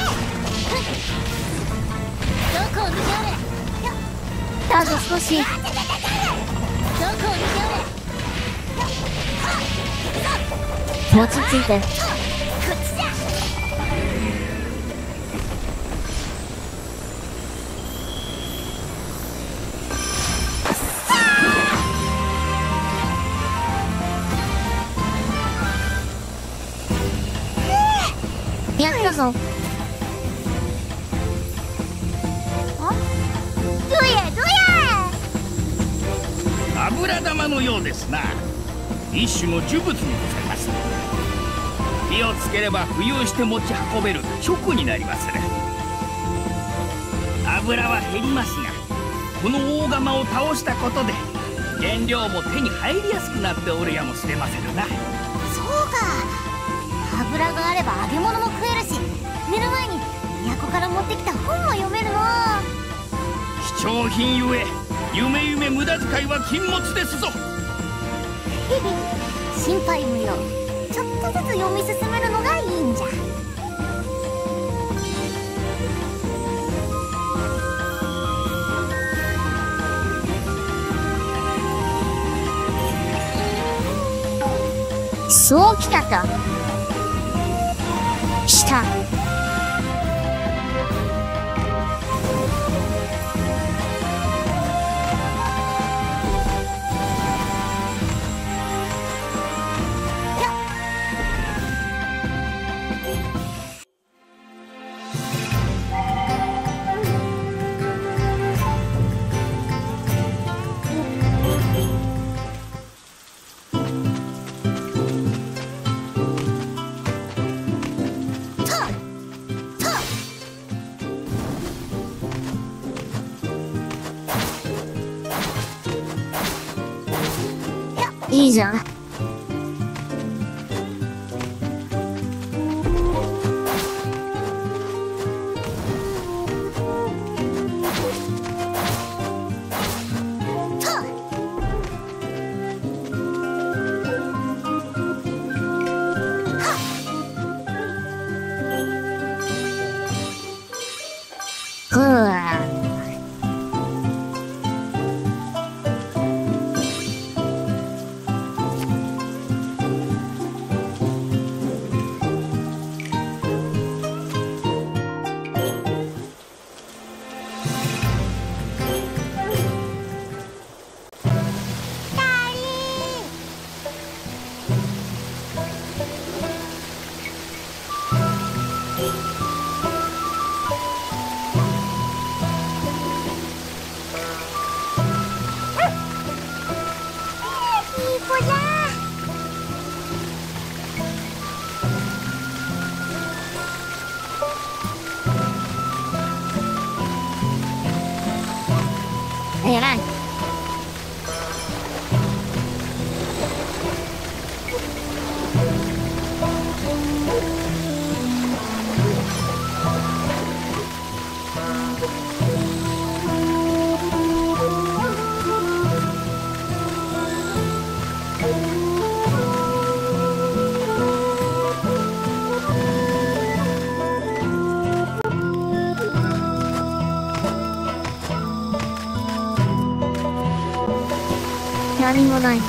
Speaker 1: どこを見ておれ。だぞ少し。どこを見ておれ。落ち着いて。こっちじゃ。やったぞ。あ？どやどや。
Speaker 4: 油玉のようですな。一種の呪物にございます。火をつければ浮遊して持ち運べる食になりまする。油は減りますが、この大釜を倒したことで原料も手に入りやすくなっておるやもしれませんな。
Speaker 1: そうか。油があれば揚げ物も食えるし、寝る前に都から持ってきた本も読めるの。
Speaker 4: 貴重品ゆえ夢夢無駄遣いは禁物ですぞ。
Speaker 1: 心配無用。ちょっとずつ読み進めるのがいいんじゃ。そうきたか。した。いいじゃん。えらい。何もない。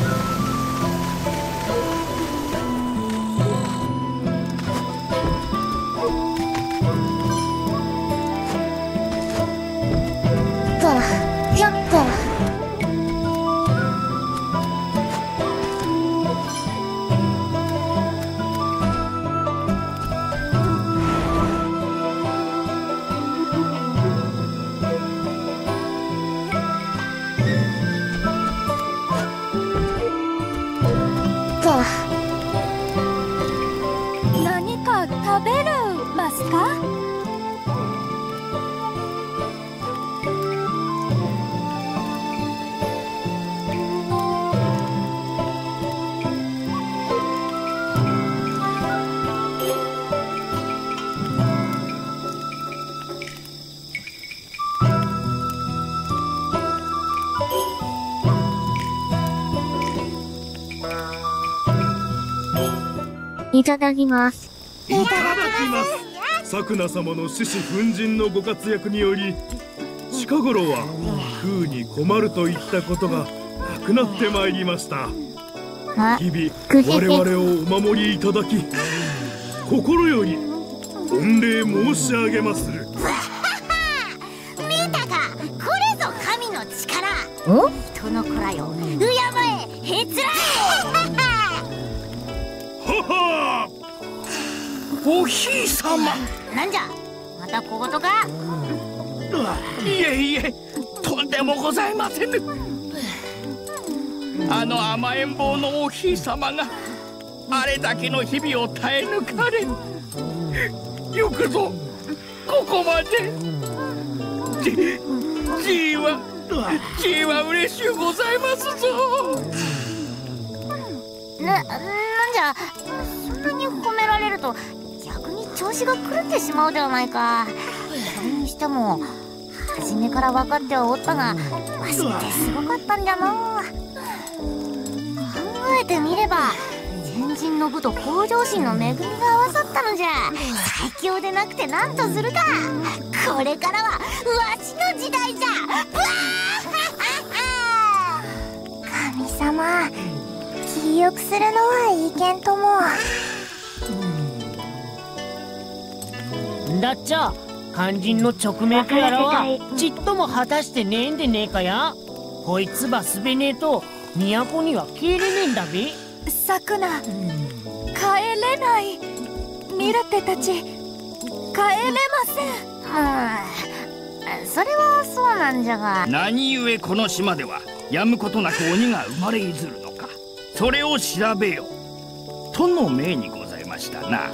Speaker 1: と、ひょっと。
Speaker 3: いただきます。
Speaker 6: いただきます。さくな様の獅子奮陣のご活躍により、近頃は食うに困るといったことがなくなってまいりました。日々我々をお守りいただき、心より御礼申し上げまする。
Speaker 5: 見たか、これぞ神の力。人の子らよ、敬え、へつらえ。
Speaker 4: ははおひいさま。
Speaker 5: なんじゃ、また小言か。
Speaker 4: いえいえ、とんでもございませぬ。あの甘えん坊のおひいさまがあれだけの日々を耐え抜かれ、よくぞここまで。じじいはじいは嬉しゅうございますぞ。
Speaker 5: な、なんじゃ、そんなに褒められると逆に調子が狂ってしまうではないか。それにしても初めから分かってはおったが、わしってすごかったんじゃのう。考えてみれば前人の武と向上心の恵みが合わさったのじゃ。最強でなくて何とするか。これからはわしの時代じゃ。ブワー神様、気よくするのはいいけんとも。
Speaker 7: だっちゃ肝心の直命とやらはちっとも果たしてねえんでねえかや。こいつばすべねえと都には帰れねえんだべ。
Speaker 8: さくな、帰れない。ミルテたち帰れま
Speaker 5: せん。うん、それはそうなんじゃが、
Speaker 4: 何故この島ではやむことなく鬼が生まれいずるのか、それを調べよとの命にございましたな。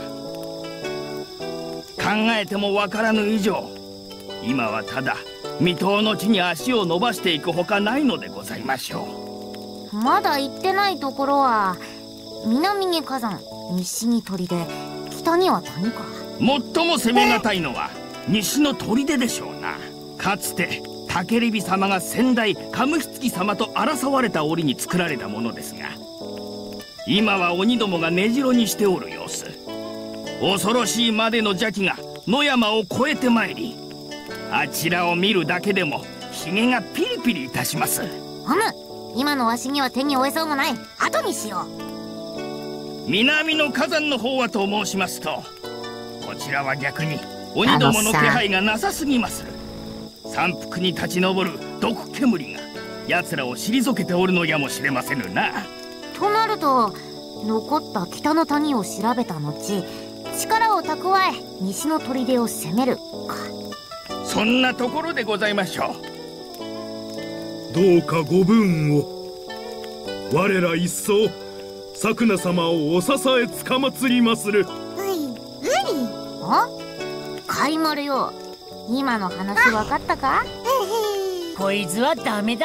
Speaker 4: 考えてもわからぬ以上、今はただ未踏の地に足を伸ばしていくほかないのでございましょ
Speaker 5: う。まだ行ってないところは南に火山、西に砦、北には谷か。
Speaker 4: 最も攻めがたいのは西の砦でしょうな。かつて竹蛇様が先代カムヒツキ様と争われた折に作られたものですが、今は鬼どもが根城にしておる様子。恐ろしいまでの邪気が野山を越えてまいり、あちらを見るだけでもひげがピリピリいたします。
Speaker 5: うむ、今のわしには手に負えそうもない。後にしよ
Speaker 4: う。南の火山の方はと申しますと、こちらは逆に鬼どもの気配がなさすぎまする。山腹に立ち上る毒煙が奴らを退けておるのやもしれませぬな。
Speaker 5: となると残った北の谷を調べた後、力を蓄え西の砦を攻めるか。
Speaker 4: そんなところでございましょ
Speaker 6: う。どうかご分を。我ら一層さくな様をお支えつかまつりまする。
Speaker 5: ういうい。あ、貝丸よ、今の話分かったか。
Speaker 7: こいつはダメだ。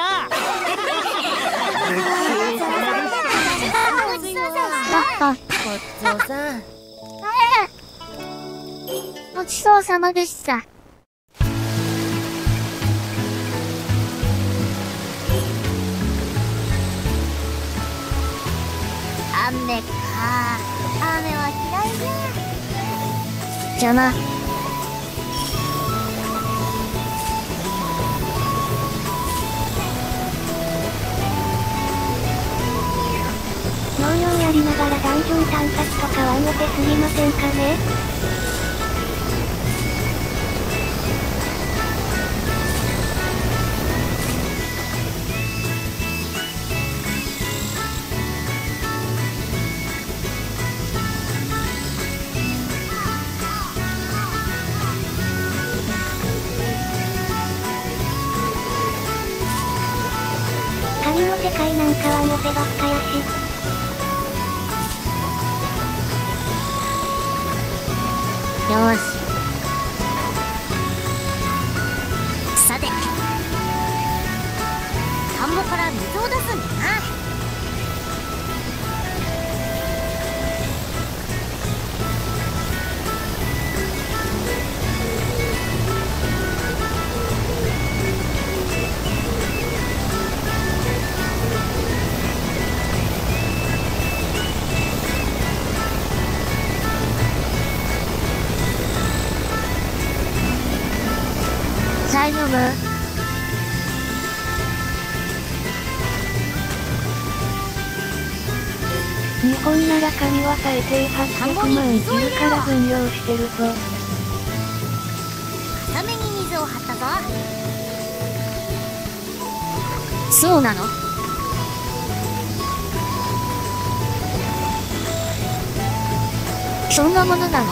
Speaker 3: ごちそうさん。ごちそうさまでした。
Speaker 5: 雨か。雨は嫌いじゃ。
Speaker 3: 邪魔。農業やりながらダンジョン探索とかは表すぎませんかね。神の世界なんかは表ばっかやし。
Speaker 5: よし、さて田んぼから水を出すんだな。
Speaker 3: うな。日本なら紙は最低はっぴゃくまんいるから分用してるぞ。
Speaker 1: 浅めに水を張ったぞ。そうなの？そんなものなの？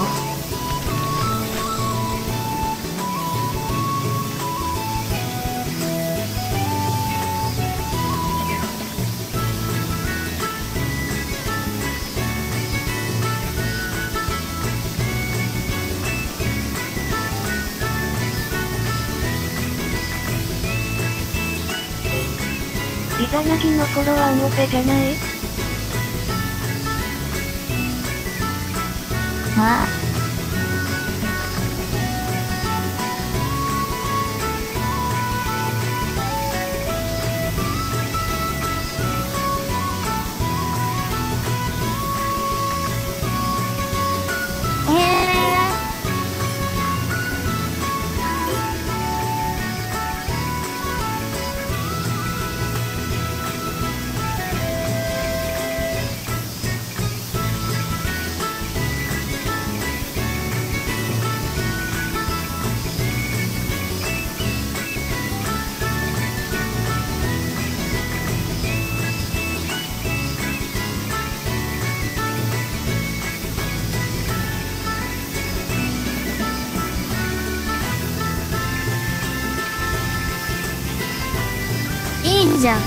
Speaker 3: イザナギの頃はンオペじゃない？
Speaker 1: ああ。いいんじゃん。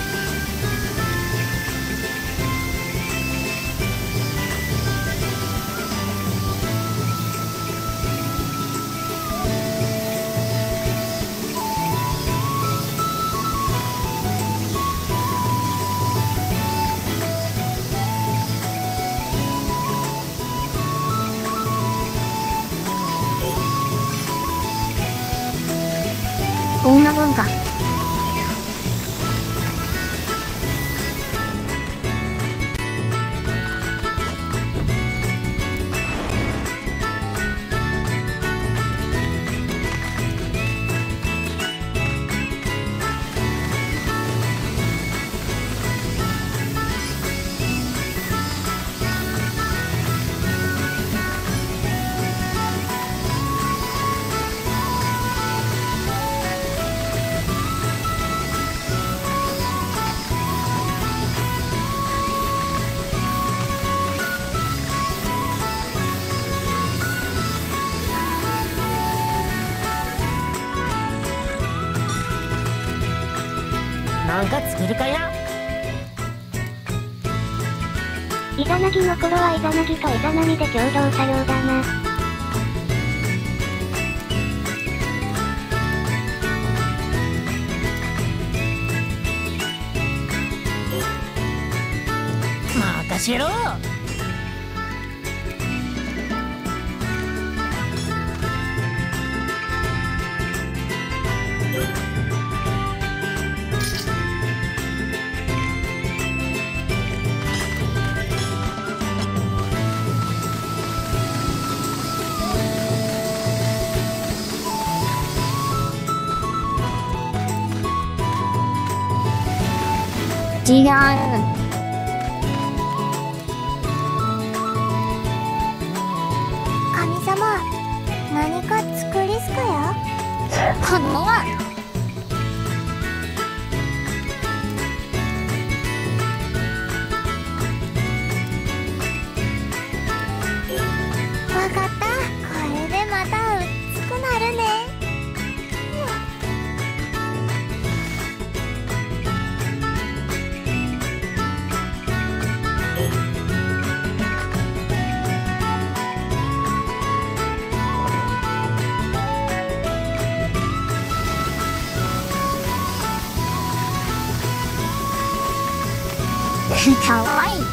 Speaker 1: こんなもんか。
Speaker 7: なんか作るかや。
Speaker 3: イザナギの頃はイザナギとイザナミで共同作業だな。
Speaker 7: 任せろ。
Speaker 1: 違う。
Speaker 5: 神様、何か作りすかや？
Speaker 1: このは
Speaker 5: わかった。これでまたうっつくなるね。
Speaker 1: かわいい。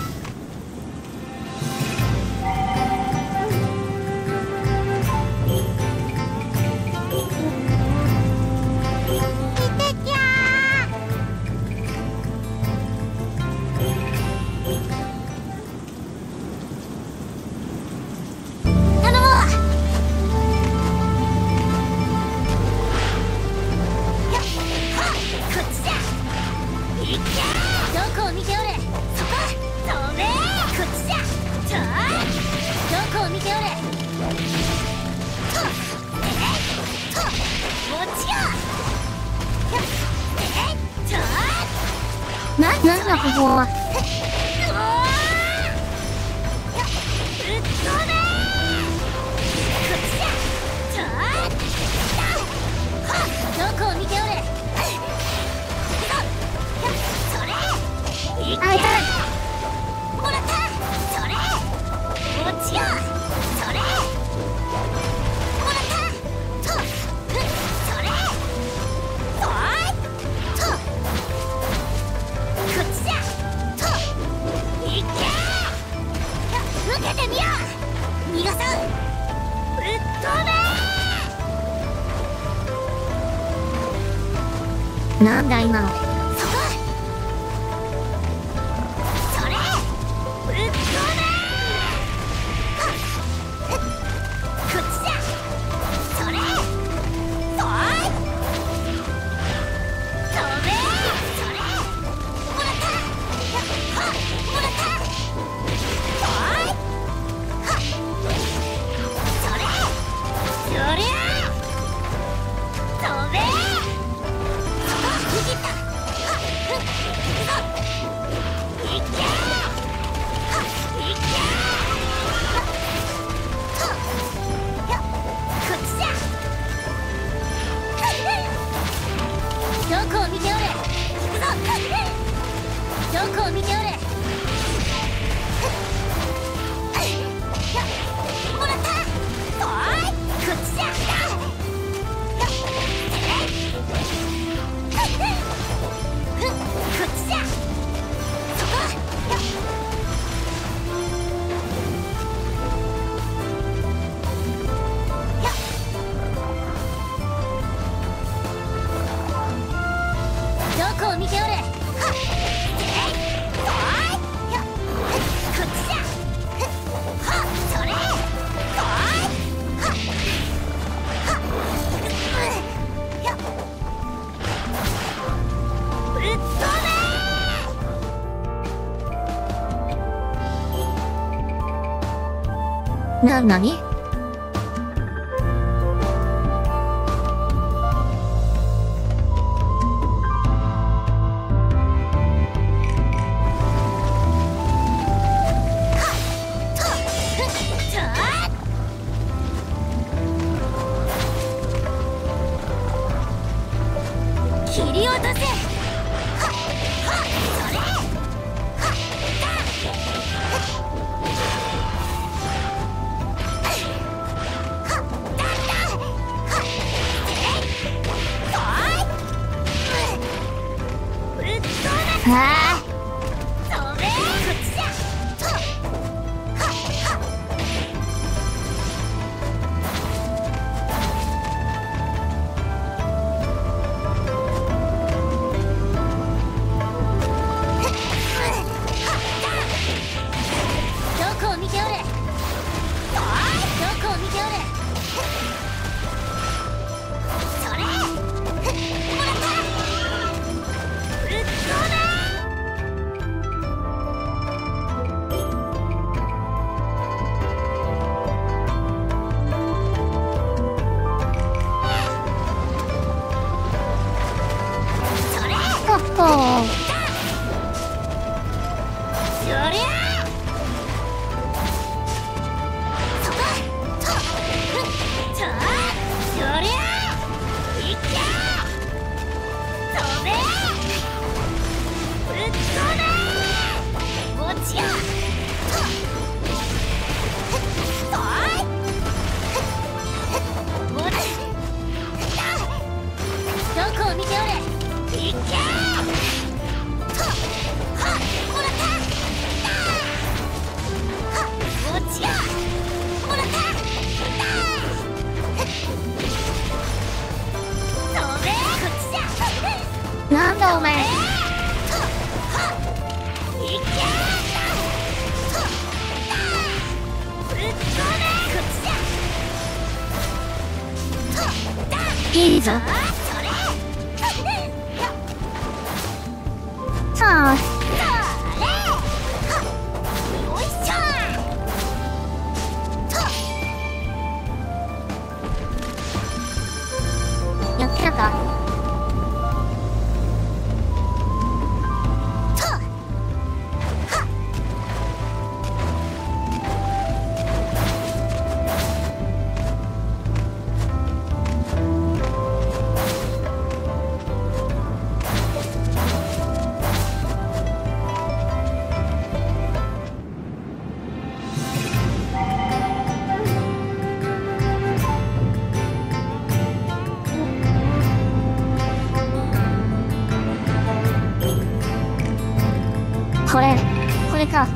Speaker 5: 頼もう。
Speaker 1: 見ておれ。とえいと落ちよ。えいと
Speaker 3: な、なんだここは。
Speaker 1: どこを見ておれ。それいけ。もらった。それ落ちよ。それもらった。とそれおいとこっちじゃ。といけ。受けてみよう。逃がさん。ぶっ飛べ。
Speaker 3: なんだ今の。
Speaker 1: そこそれぶっ飛べ。はっこっちじゃ。それおい飛べ。それもらった。はっもらった。おいはっそれそりゃ飛べ。逃げた。はっふっいけ。はっいけ。はっとよっこっちじゃ。どこを見ておれ。行くぞ。どこを見ておれ。もらった。おいこっちじゃ。こっちじゃ。そこどこを見ておれ。はっえいおいこっちじゃ。はっそれおいはっはっよっぶっ飛べ。
Speaker 3: な、なに？
Speaker 1: 切り落とせ。はっはっそれはっ
Speaker 3: はあ。
Speaker 1: 飛べ。こっちじゃ。とはっはっどこを見ておれ。おいどこを見ておれ。それもらった。ぶっ飛べ。それ
Speaker 3: ほっほー。
Speaker 1: そりゃそことふっとそりゃいけ。飛べ。ぶっ飛べ。落ちよ。とふっとい落ちどこを見ておれ。いけ。とはっもらった。落ちよ。もらった。飛べ。こっちじゃ。
Speaker 3: なんだお前。
Speaker 1: とはっいけ。とぶっ飛べ。こっちじゃ。とだ
Speaker 3: いいぞ。
Speaker 1: あそれ
Speaker 3: さあ。
Speaker 1: それはっよいしょ。とこれか。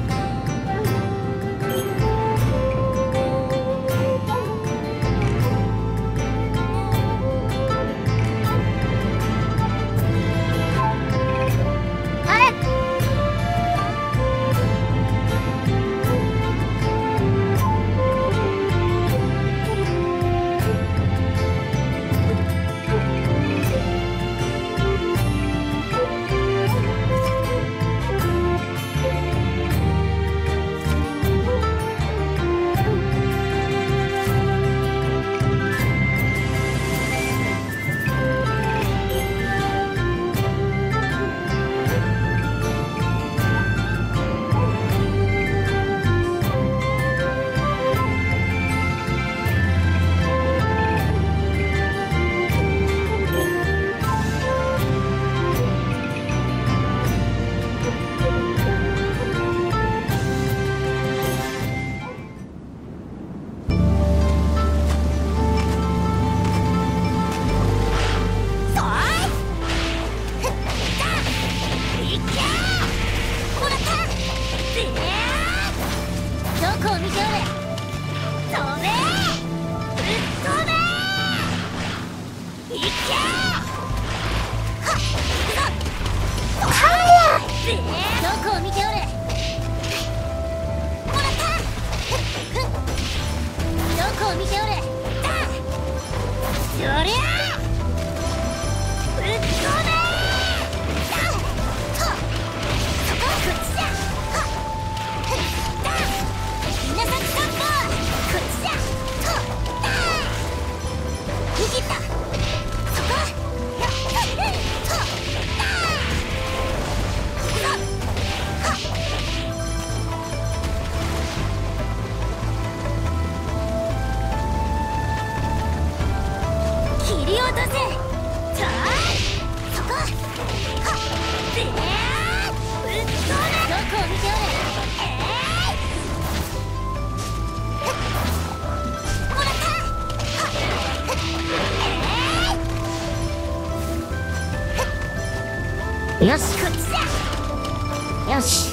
Speaker 1: よし、よし。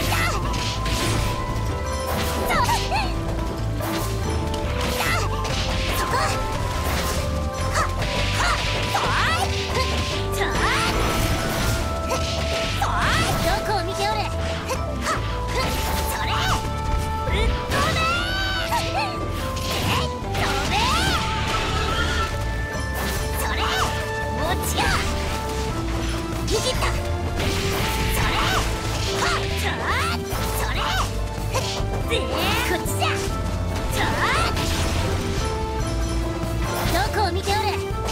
Speaker 1: どこを見ておれ。それぶっ飛べ。飛べ。それ落ちが逃げた。それはっちゃそれでこっちじゃ。ちょどこを見ておれ。行くぞ。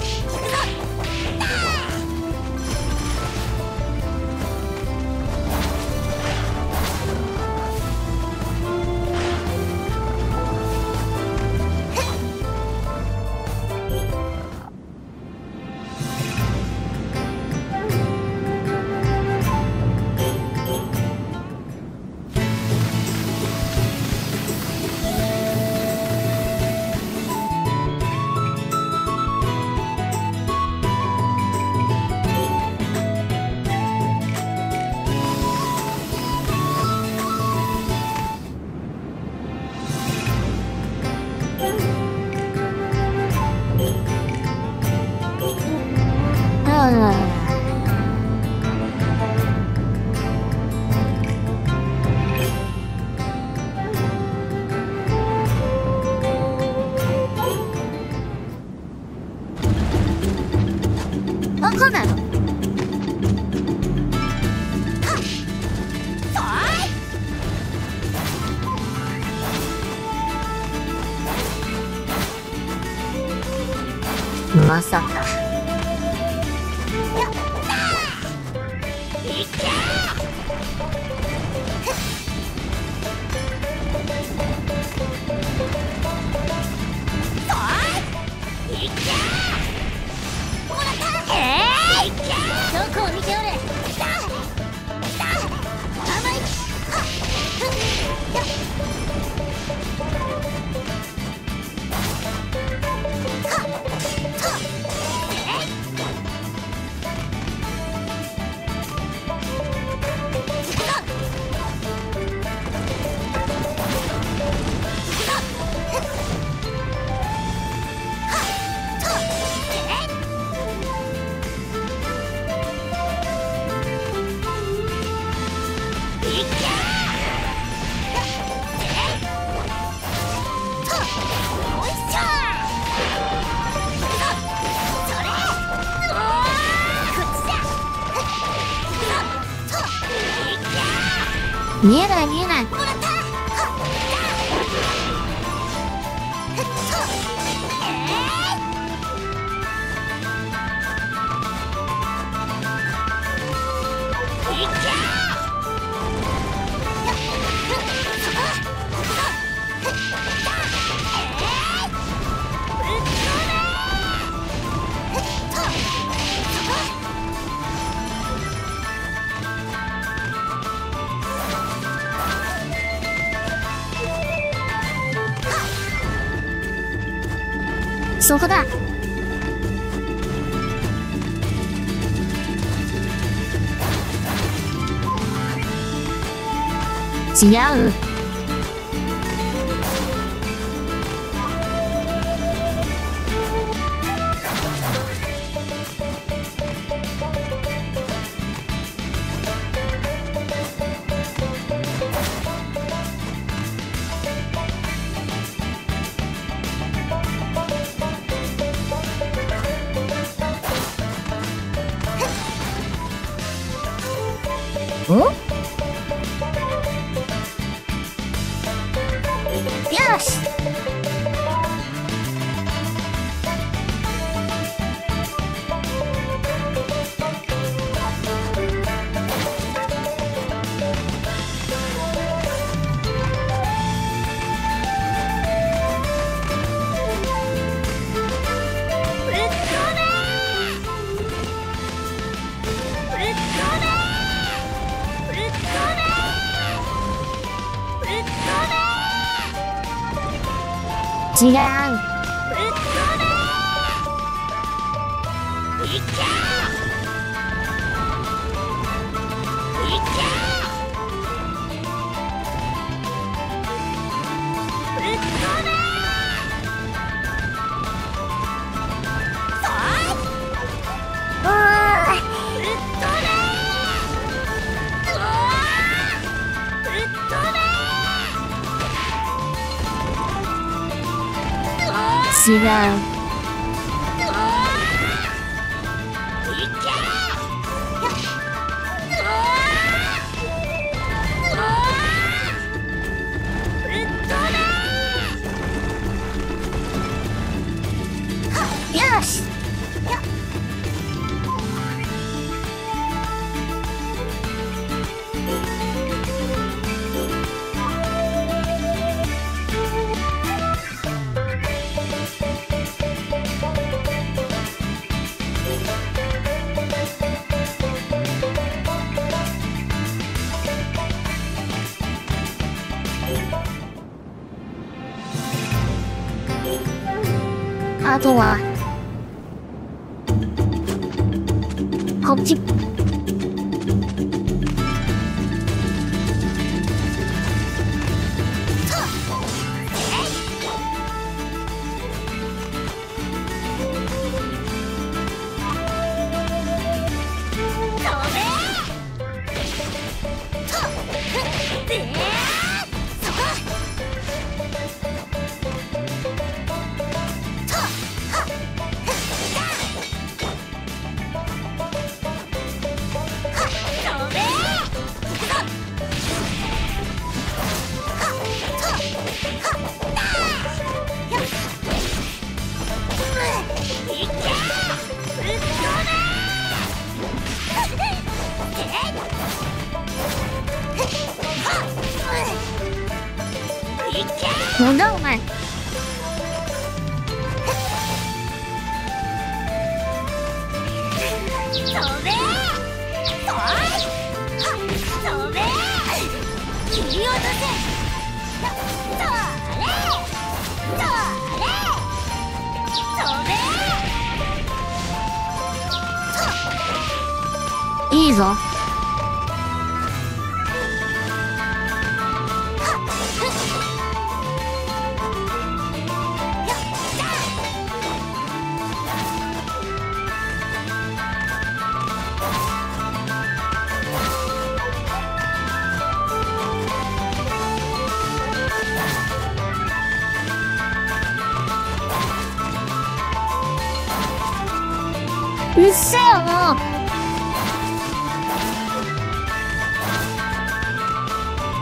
Speaker 1: どこなの。まさか。どこを見ておれ。甘い。 見えない見えない。
Speaker 5: もらった。
Speaker 1: そこだ。違う。ん？よし。違う。違う。よし。あとはこっち。なんだお前。
Speaker 5: 飛べ。飛べ。切り落とせ。それ。それ。飛べ。
Speaker 1: いいぞ。うっせえよもう。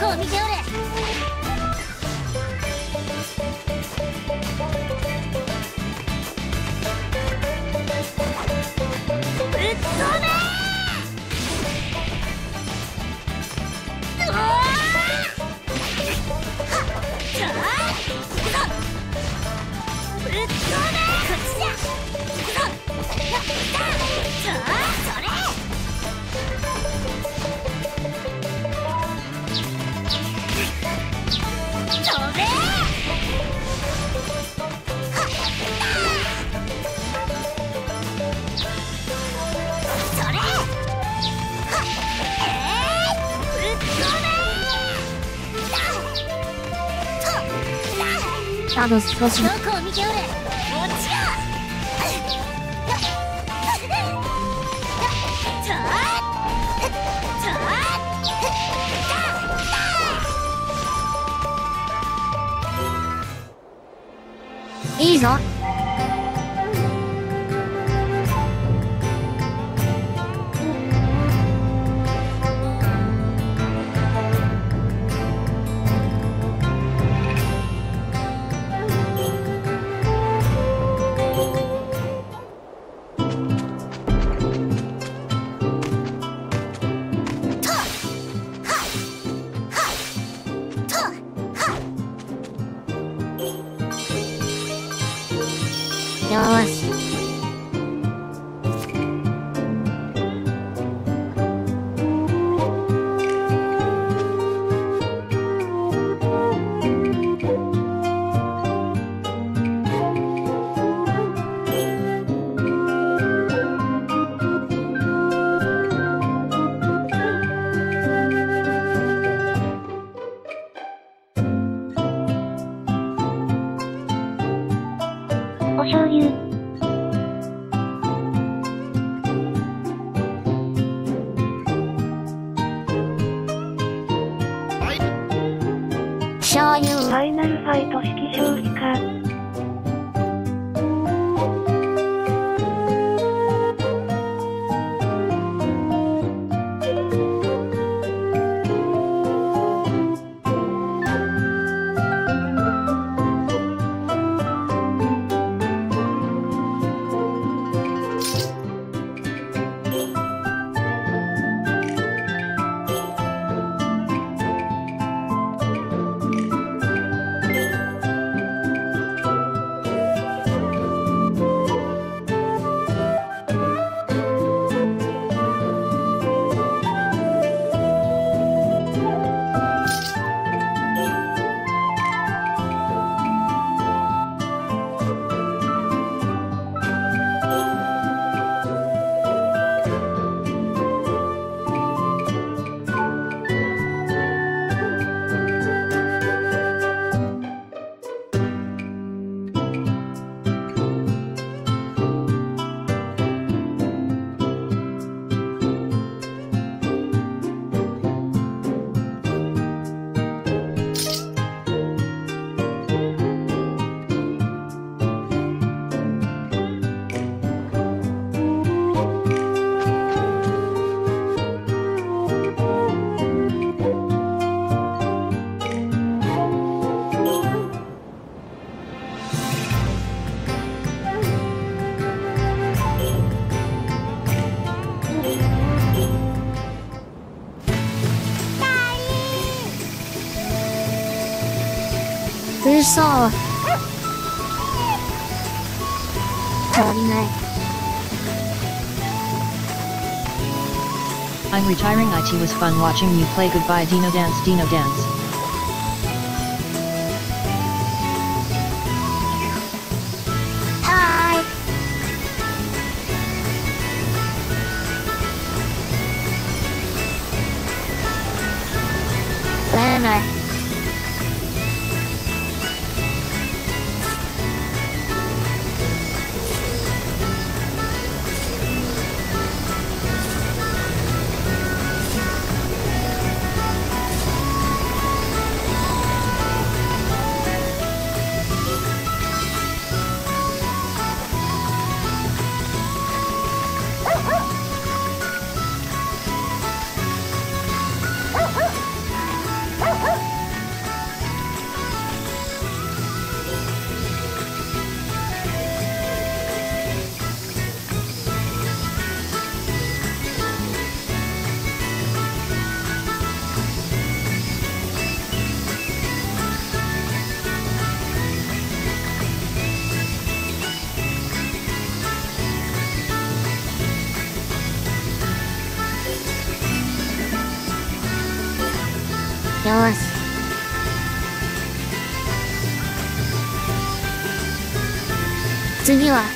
Speaker 1: こを見ておれ。ぶっ飛べー。うわー。はっ。ぶっ飛べー。こっちじゃ。行くぞ。やった。それ。飛べー。はっ。それ。はっ。えー。ぶっ飛べー。だ。と。だ。
Speaker 3: あの少し
Speaker 1: どこを見ておれ。こっちだ。
Speaker 3: いいぞ。よーし。お醤油。醤油。ファイナルファイト式消費か。嘘。足りない。
Speaker 2: I'm retiring. It was fun watching you play. Goodbye Dino Dance Dino Dance.
Speaker 3: Hi. Banner.
Speaker 1: よし。次は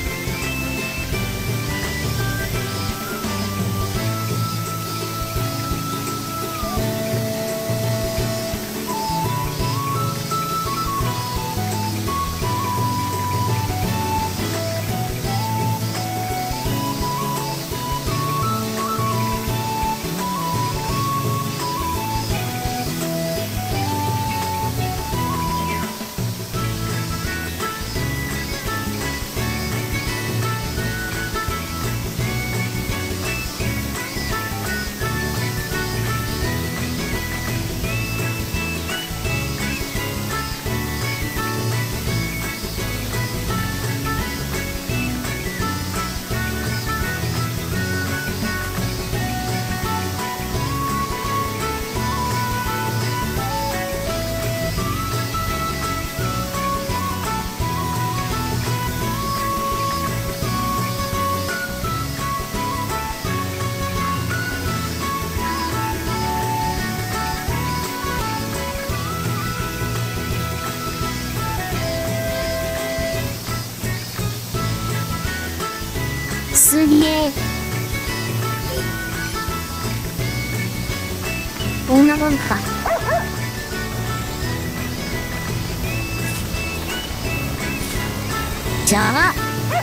Speaker 1: すげえ。こんなもんか。じゃあ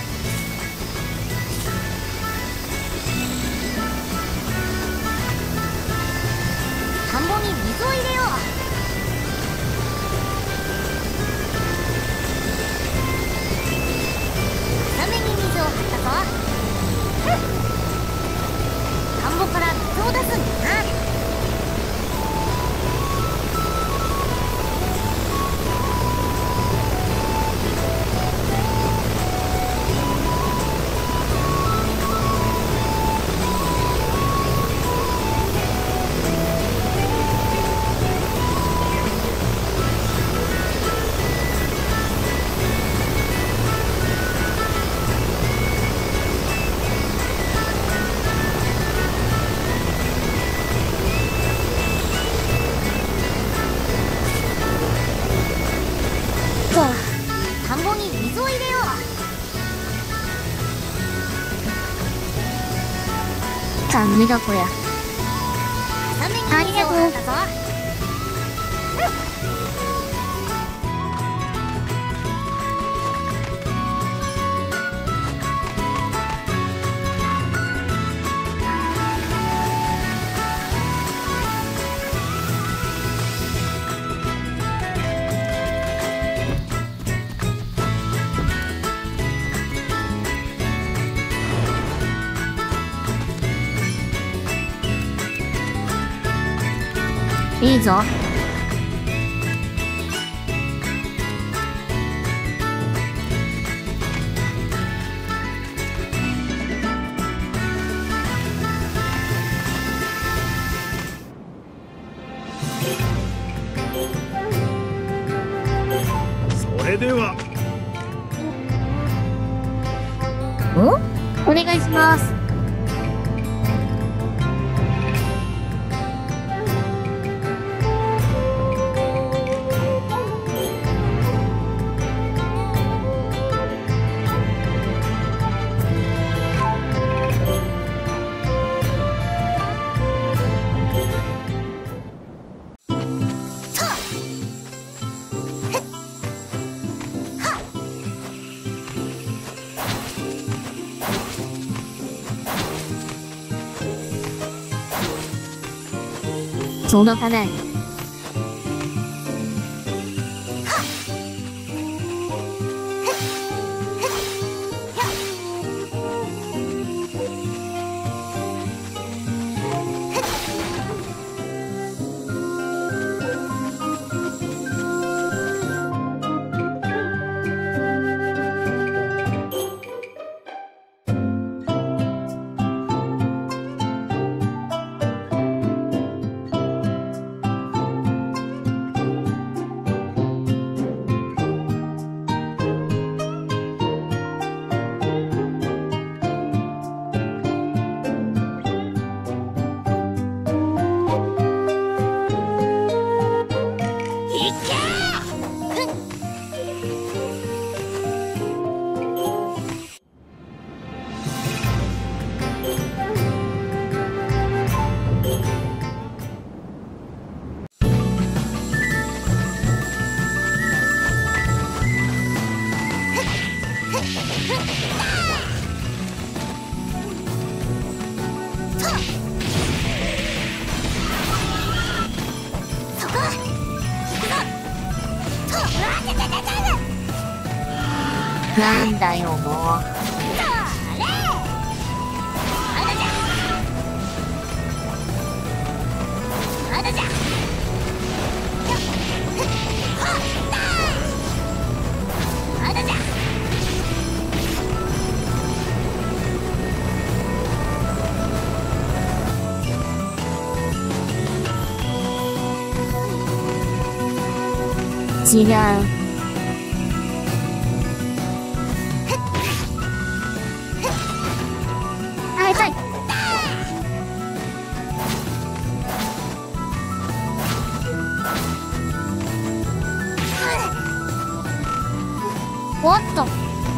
Speaker 1: 田んぼに水を入れよう。浅めに水を張ったぞ。田んぼから水を出すんだな。田んぼに水を入れよう。ダメだこりゃ。浅めに水を張ったぞ。いいぞ。
Speaker 6: それでは
Speaker 1: お、お願いします。届かない。 なんだよもう。まだじゃ。まだじゃ。違う。はいはい。おっと。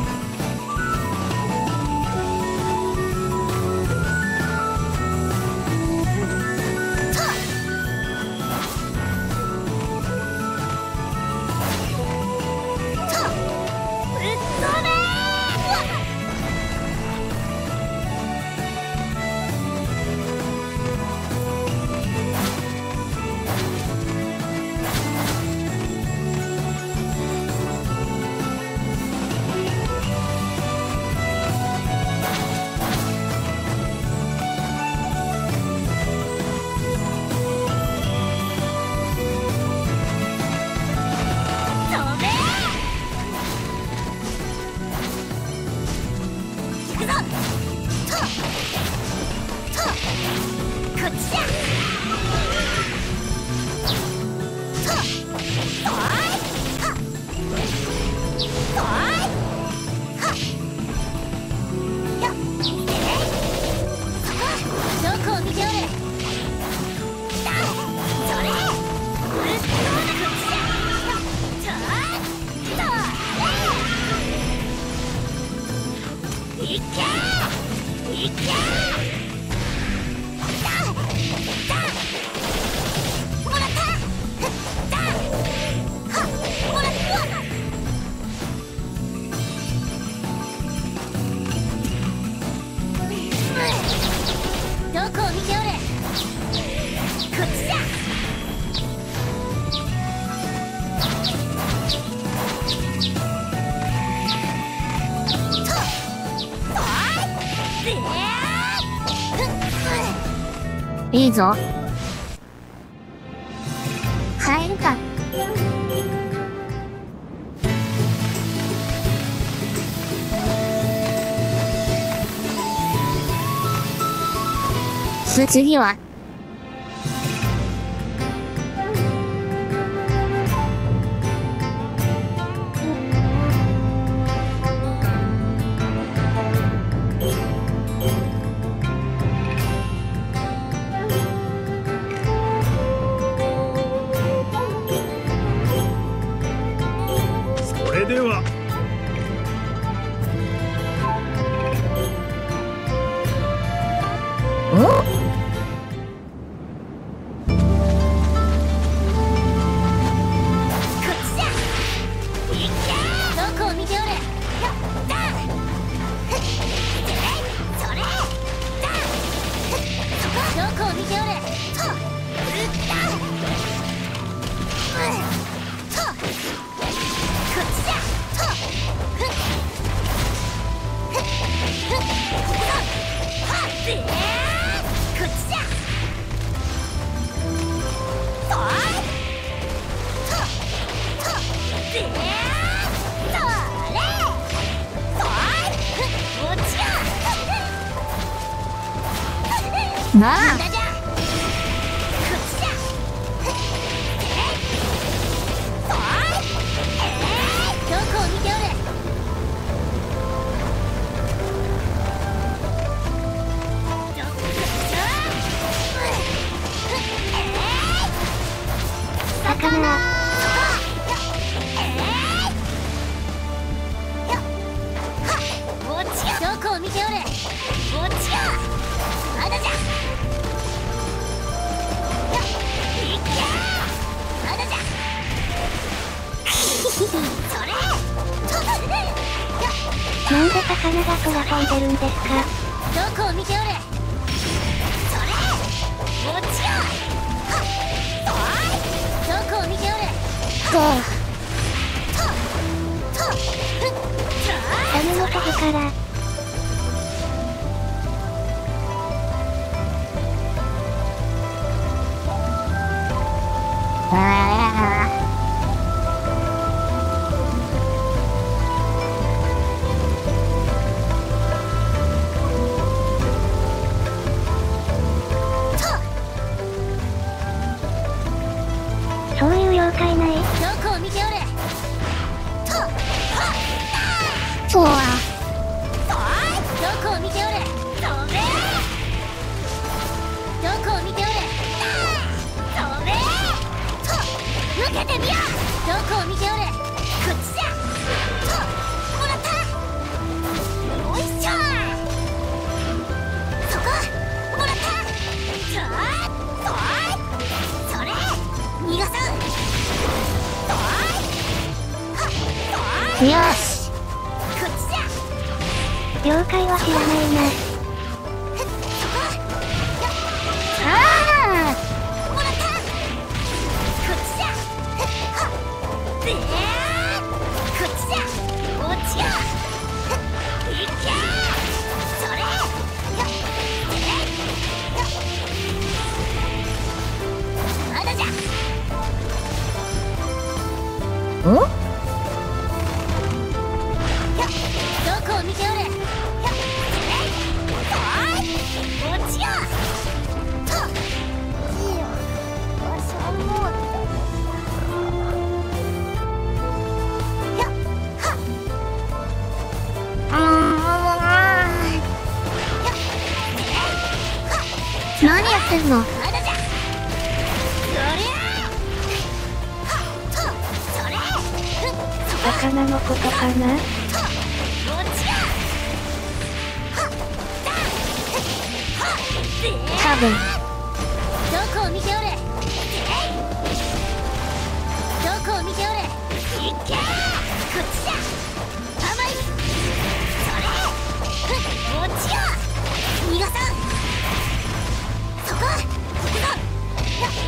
Speaker 1: いいぞ。入るか。次は
Speaker 6: それでは
Speaker 1: なあ。
Speaker 3: なんで魚が空飛んでるんですか？
Speaker 1: どこを見ておれ。それもちろん。どこを見ておれ。こうととふっ
Speaker 3: 飛ぶから。そういう妖怪ない。
Speaker 1: どこを見ておれ。とはっ
Speaker 3: そうは
Speaker 1: どこを見ておれ。飛べ。どこを見ておれ。飛べ。と受けてみよう。どこを見ておれ。こっちじゃ。ともらった。よいしょ。そこもらった。ととそれ逃がさん。とはっと
Speaker 3: よし。
Speaker 1: こっちじゃ。
Speaker 3: 妖怪は知らないな。
Speaker 1: ああもらった。こっちじゃ。はっでーこっちじゃ。落ちよ。いけー。それやっでやっまだじゃ。
Speaker 3: お？
Speaker 1: やっどこを見ておれ。やっでおい落ちよ。といいよわしはもうやっはっやっではっ
Speaker 3: 何やってんの？
Speaker 1: まだじゃ。そりゃはっとそれふっそこ
Speaker 3: 魚のことかな？
Speaker 1: と落ちよ。はっだはっで
Speaker 3: 多分。
Speaker 1: どこを見ておれ。どこを見ておれ。いけー。こっちじゃ。甘い。それふっ落ちよ。逃がさん。そこ行くぞ。やっ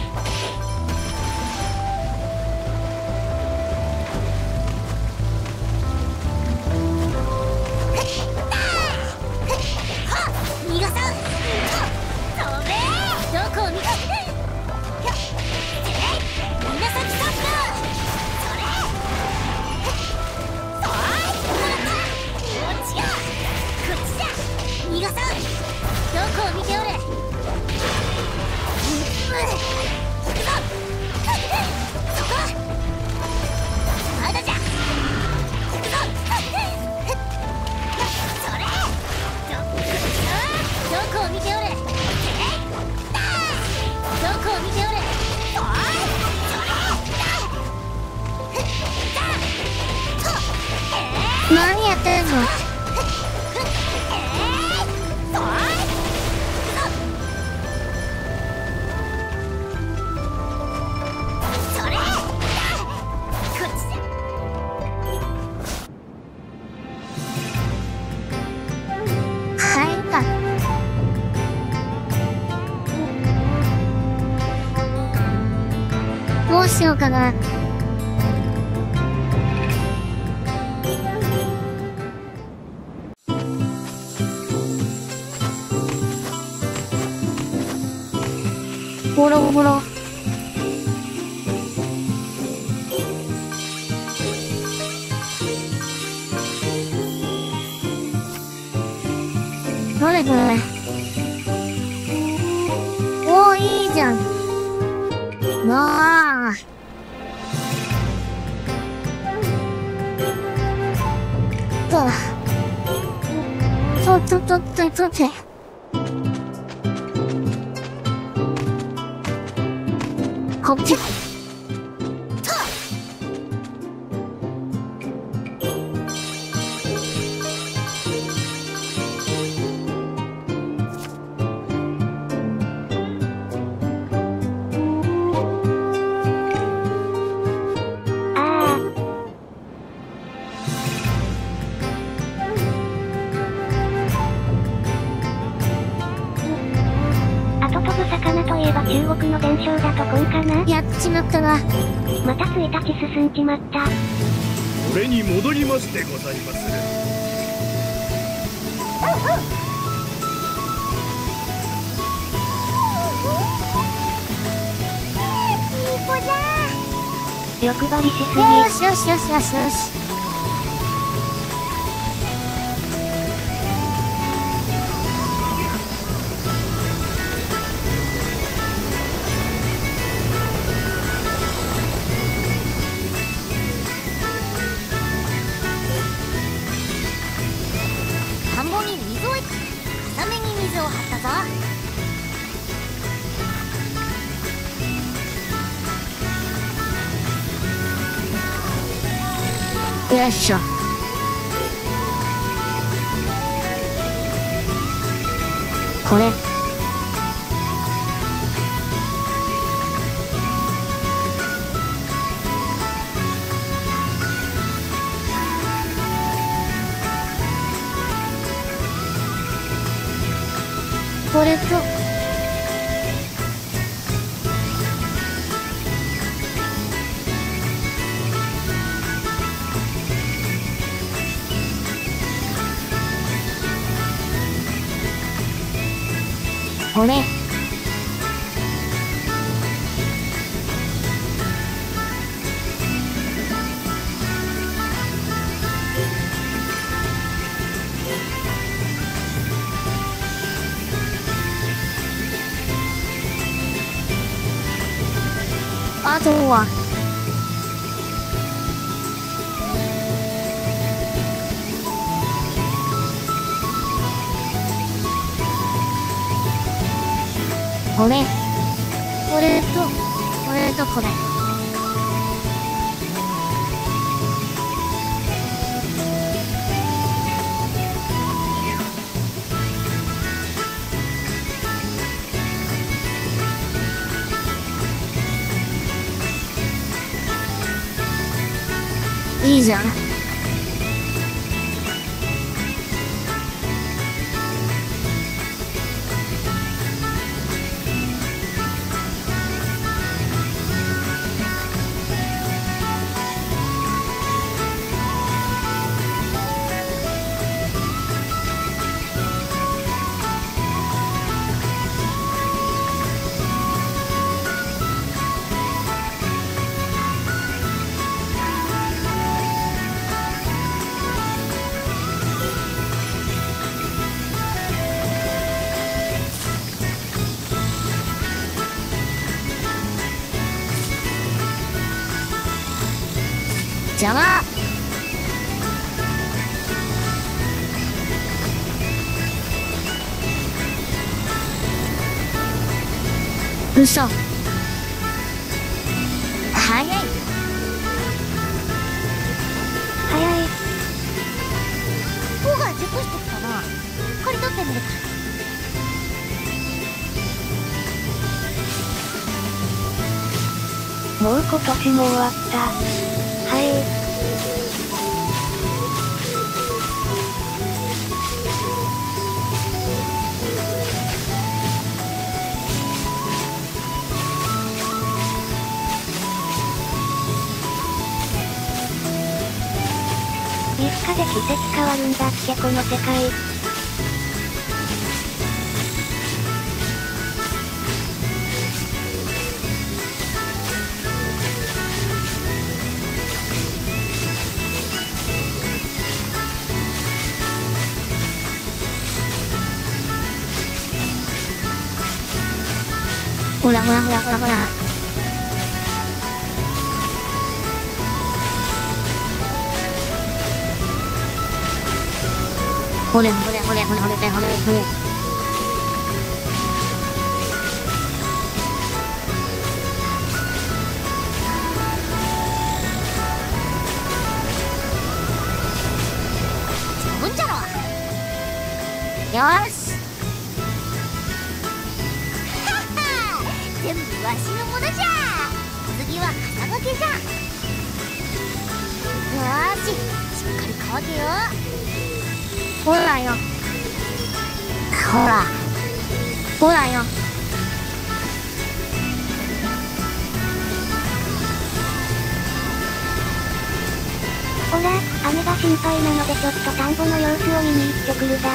Speaker 1: ふっだーふっはっ逃がさん。と飛べー。どこを見て。やっでみなさきさんだ。それふっそーいもらった。落ちよ。こっちじゃ。逃がさん。どこを見ておれ。行くぞ。そこまだじゃ。行くぞ。それどどこを見ておれ。どこを見ておれ。おいそれだとえ
Speaker 3: 何やってんの？
Speaker 1: それだこっちじゃ。
Speaker 3: はいか。どうしようかな。ボロボロ。どれどれ。おー、いいじゃん。なあ。と、と、と、と、と、と、こっち。中国の伝承だとこんかな。やっちまったな。またついたち進んじまった。
Speaker 6: 俺に戻りましてございます。
Speaker 3: 欲張りしすぎ。
Speaker 1: よしよしよしよしよし。田んぼに水を浅めに水を張ったぞ。よいしょ。これこれとこれあとはこれこれとこれとこれ。いいじゃん。邪魔。嘘。早い。
Speaker 3: 早い。
Speaker 1: ここが熟してきたな。刈り取ってみるか。
Speaker 3: もう今年も終わった。はい。いつかで季節変わるんだっけこの世界。
Speaker 1: ほらほらほらほらほら。ほれほれほれほれほれほれほれほれ。飛ぶんじゃろ。よし。全部わしのものじゃ。次は傘掛けじゃ。よーし、しっかり乾けよ。ほらよ。ほら。ほらよ。
Speaker 3: ほら、雨が心配なのでちょっと田んぼの様子を見に行ってくるだ。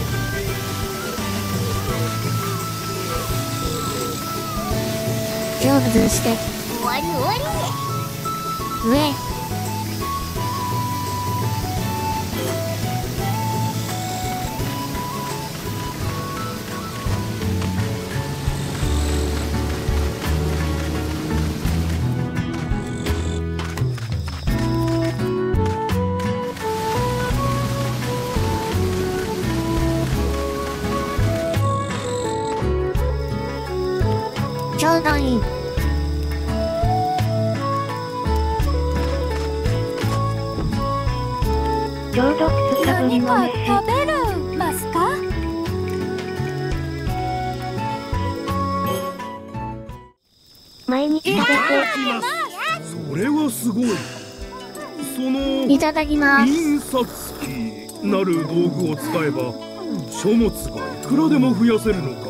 Speaker 1: よ勝負して終わり終わり上ちょうどいい。
Speaker 3: ちょうどふつかぶりの
Speaker 8: 何
Speaker 3: 飯。
Speaker 8: か食べるますか？
Speaker 3: 毎日食べて。
Speaker 6: それはすごい。その
Speaker 1: いただきます。
Speaker 6: 印刷機なる道具を使えば書物がいくらでも増やせるのか。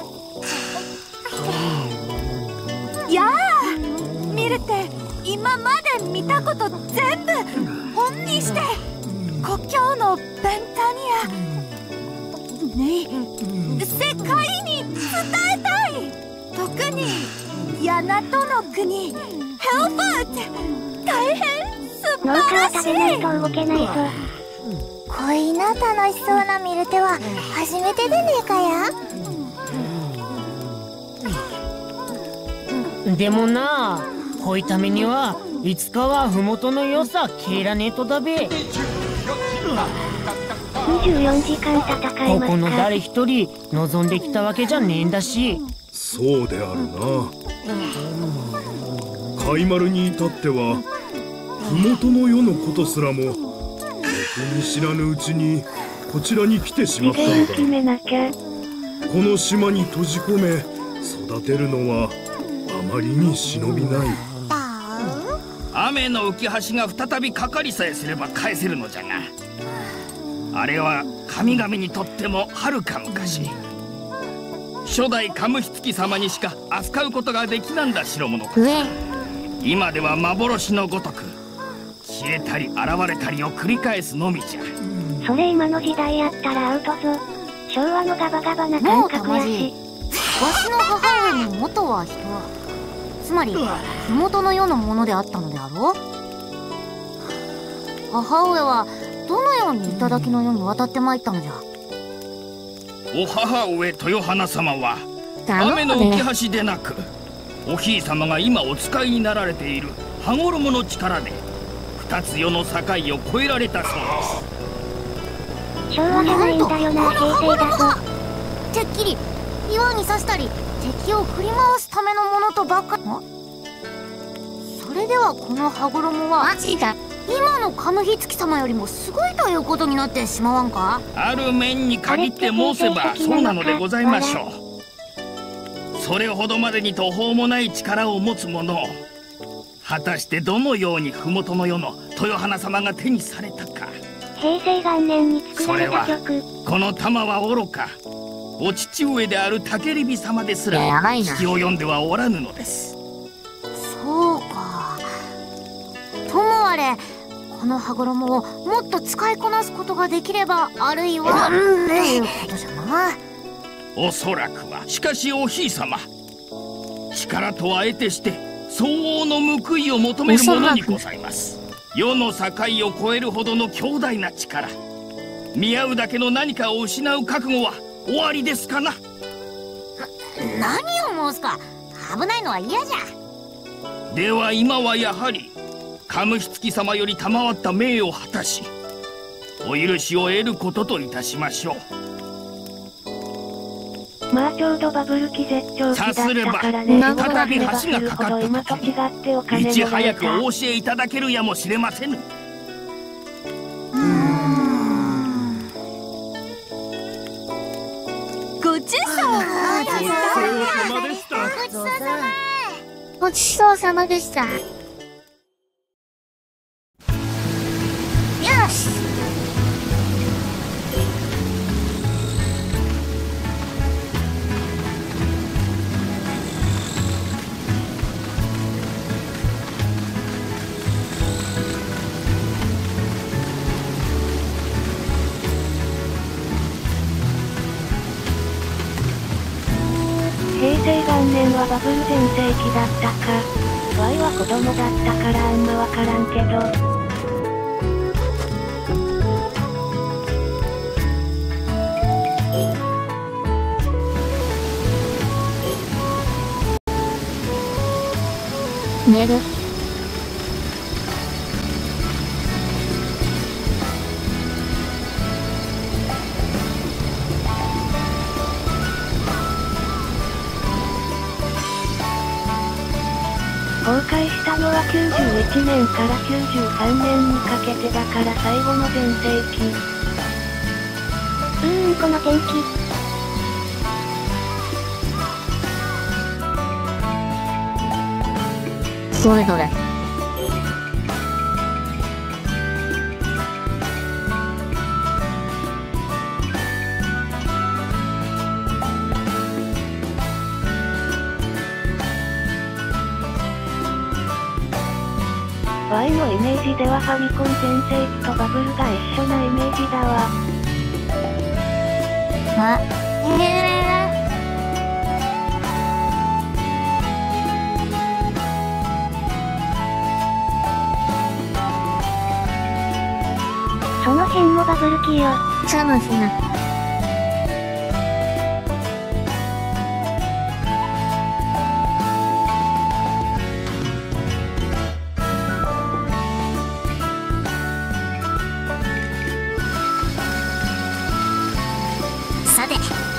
Speaker 8: やあ、見るって今まで見たこと全部本にして故郷のベンタニアに世界に伝えたい。特にヤナトの国ヘルファって大変素
Speaker 3: 農
Speaker 8: 晴らし
Speaker 3: 家は食べない
Speaker 8: い。
Speaker 3: と動けないぞ。
Speaker 1: こいな楽しそうなミルテは初めてでねえかや。
Speaker 7: でもな、こいためにはいつかは麓の良さ蹴らねえとだべ。
Speaker 3: にじゅうよんじかん戦い
Speaker 7: ここ
Speaker 3: ますか。
Speaker 7: の誰一人望んできたわけじゃねえんだし。
Speaker 6: そうであるな。海丸に至っては麓の世のことすらもろくに知らぬうちにこちらに来てしまったのだ。
Speaker 3: 決めなきゃ。
Speaker 6: この島に閉じ込め育てるのはあまりに忍びない。
Speaker 4: 雨の浮き橋が再びかかりさえすれば返せるのじゃが、あれは神々にとってもはるか昔、初代カムヒツキ様にしか扱うことができなんだ代物。
Speaker 1: 上
Speaker 4: 今では幻のごとく消えたり現れたりを繰り返すのみじゃ。
Speaker 3: それ今の時代やったらアウトぞ。昭和のガバガバな感覚やし。
Speaker 1: わしの母上の元は人、つまり麓の世のものであったのであろう。母上はどのように頂の世に渡ってまいったのじゃ。
Speaker 4: お母上豊花様は
Speaker 1: 頼む
Speaker 4: 雨の浮き橋でなく、おひい様が今お使いになられている羽衣の力で二つ世の境を越えられたそうです。
Speaker 3: 昭和がないんだよな、平成だぞ。
Speaker 1: てっきり岩に刺したり敵を振り回すためのものとばっかり。それではこの羽衣はマジだ、今のカムヒツキ様よりもすごいということになってしまわんか。
Speaker 4: ある面に限って申せばそうなのでございましょう。それほどまでに途方もない力を持つ者を果たしてどのように麓の世の豊花様が手にされたか。
Speaker 3: 平成元年に作られた
Speaker 4: そ
Speaker 3: 曲。
Speaker 4: この玉は愚か、お父上である竹リ様ですら
Speaker 1: やばいな
Speaker 4: 聞き及んではおらぬのです。
Speaker 1: そうか。ともあれこの羽衣をもっと使いこなすことができれば、あるいはということじゃな。
Speaker 4: おそらくは。しかしおひい様、力とは得てして相応の報いを求めるものにございます。世の境を越えるほどの強大な力、見合うだけの何かを失う覚悟はおありですかな。
Speaker 1: 何を申すか。危ないのは嫌じゃ。
Speaker 4: では今はやはりカムヒツキ様より賜った命を果たし、お許しを得ることといたしましょう。
Speaker 3: まあちょうどバブル期絶頂期だったからね。
Speaker 4: 再び橋がかかった
Speaker 3: 今と違ってお金
Speaker 4: いち
Speaker 3: もらえた。
Speaker 4: 早くお教えいただけるやもしれませぬ。
Speaker 8: ごちそう
Speaker 6: ごちそうさまでした。
Speaker 1: ごちそうさまでした。よし。
Speaker 3: 平成元んねんはバブル全盛期だったか。ワイは子供だったからあんまわからんけど。
Speaker 1: 寝る。
Speaker 3: 崩壊したのはきゅうじゅういちねんからきゅうじゅうさんねんにかけてだから最後の全盛期。
Speaker 5: うーん、この天気。
Speaker 1: どれどれ。
Speaker 3: ワイのイメージではファミコン全盛期とバブルが一緒なイメージだわ。
Speaker 1: あ、へー。
Speaker 5: その辺もバブル期よ。
Speaker 1: そうなんすな。さて。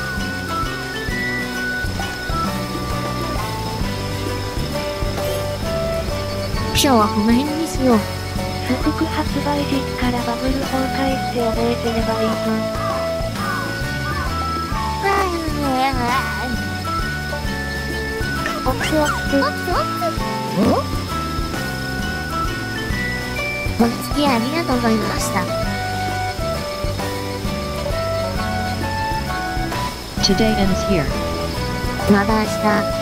Speaker 1: 今日はこの辺にしよう。
Speaker 3: スプク発売時期からバブル崩壊って覚えてればいいぞ。
Speaker 5: オツオツ。オツオツ。
Speaker 1: お付き合いありがとうございました。
Speaker 2: Today ends here.
Speaker 1: また明日。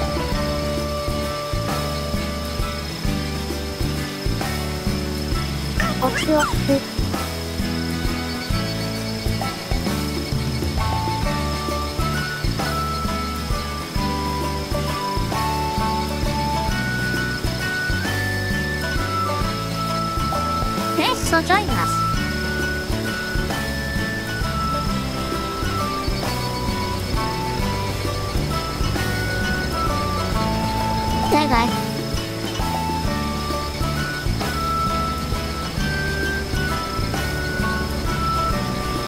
Speaker 5: オツオツ。
Speaker 1: Thanks for joining us. バイバイ。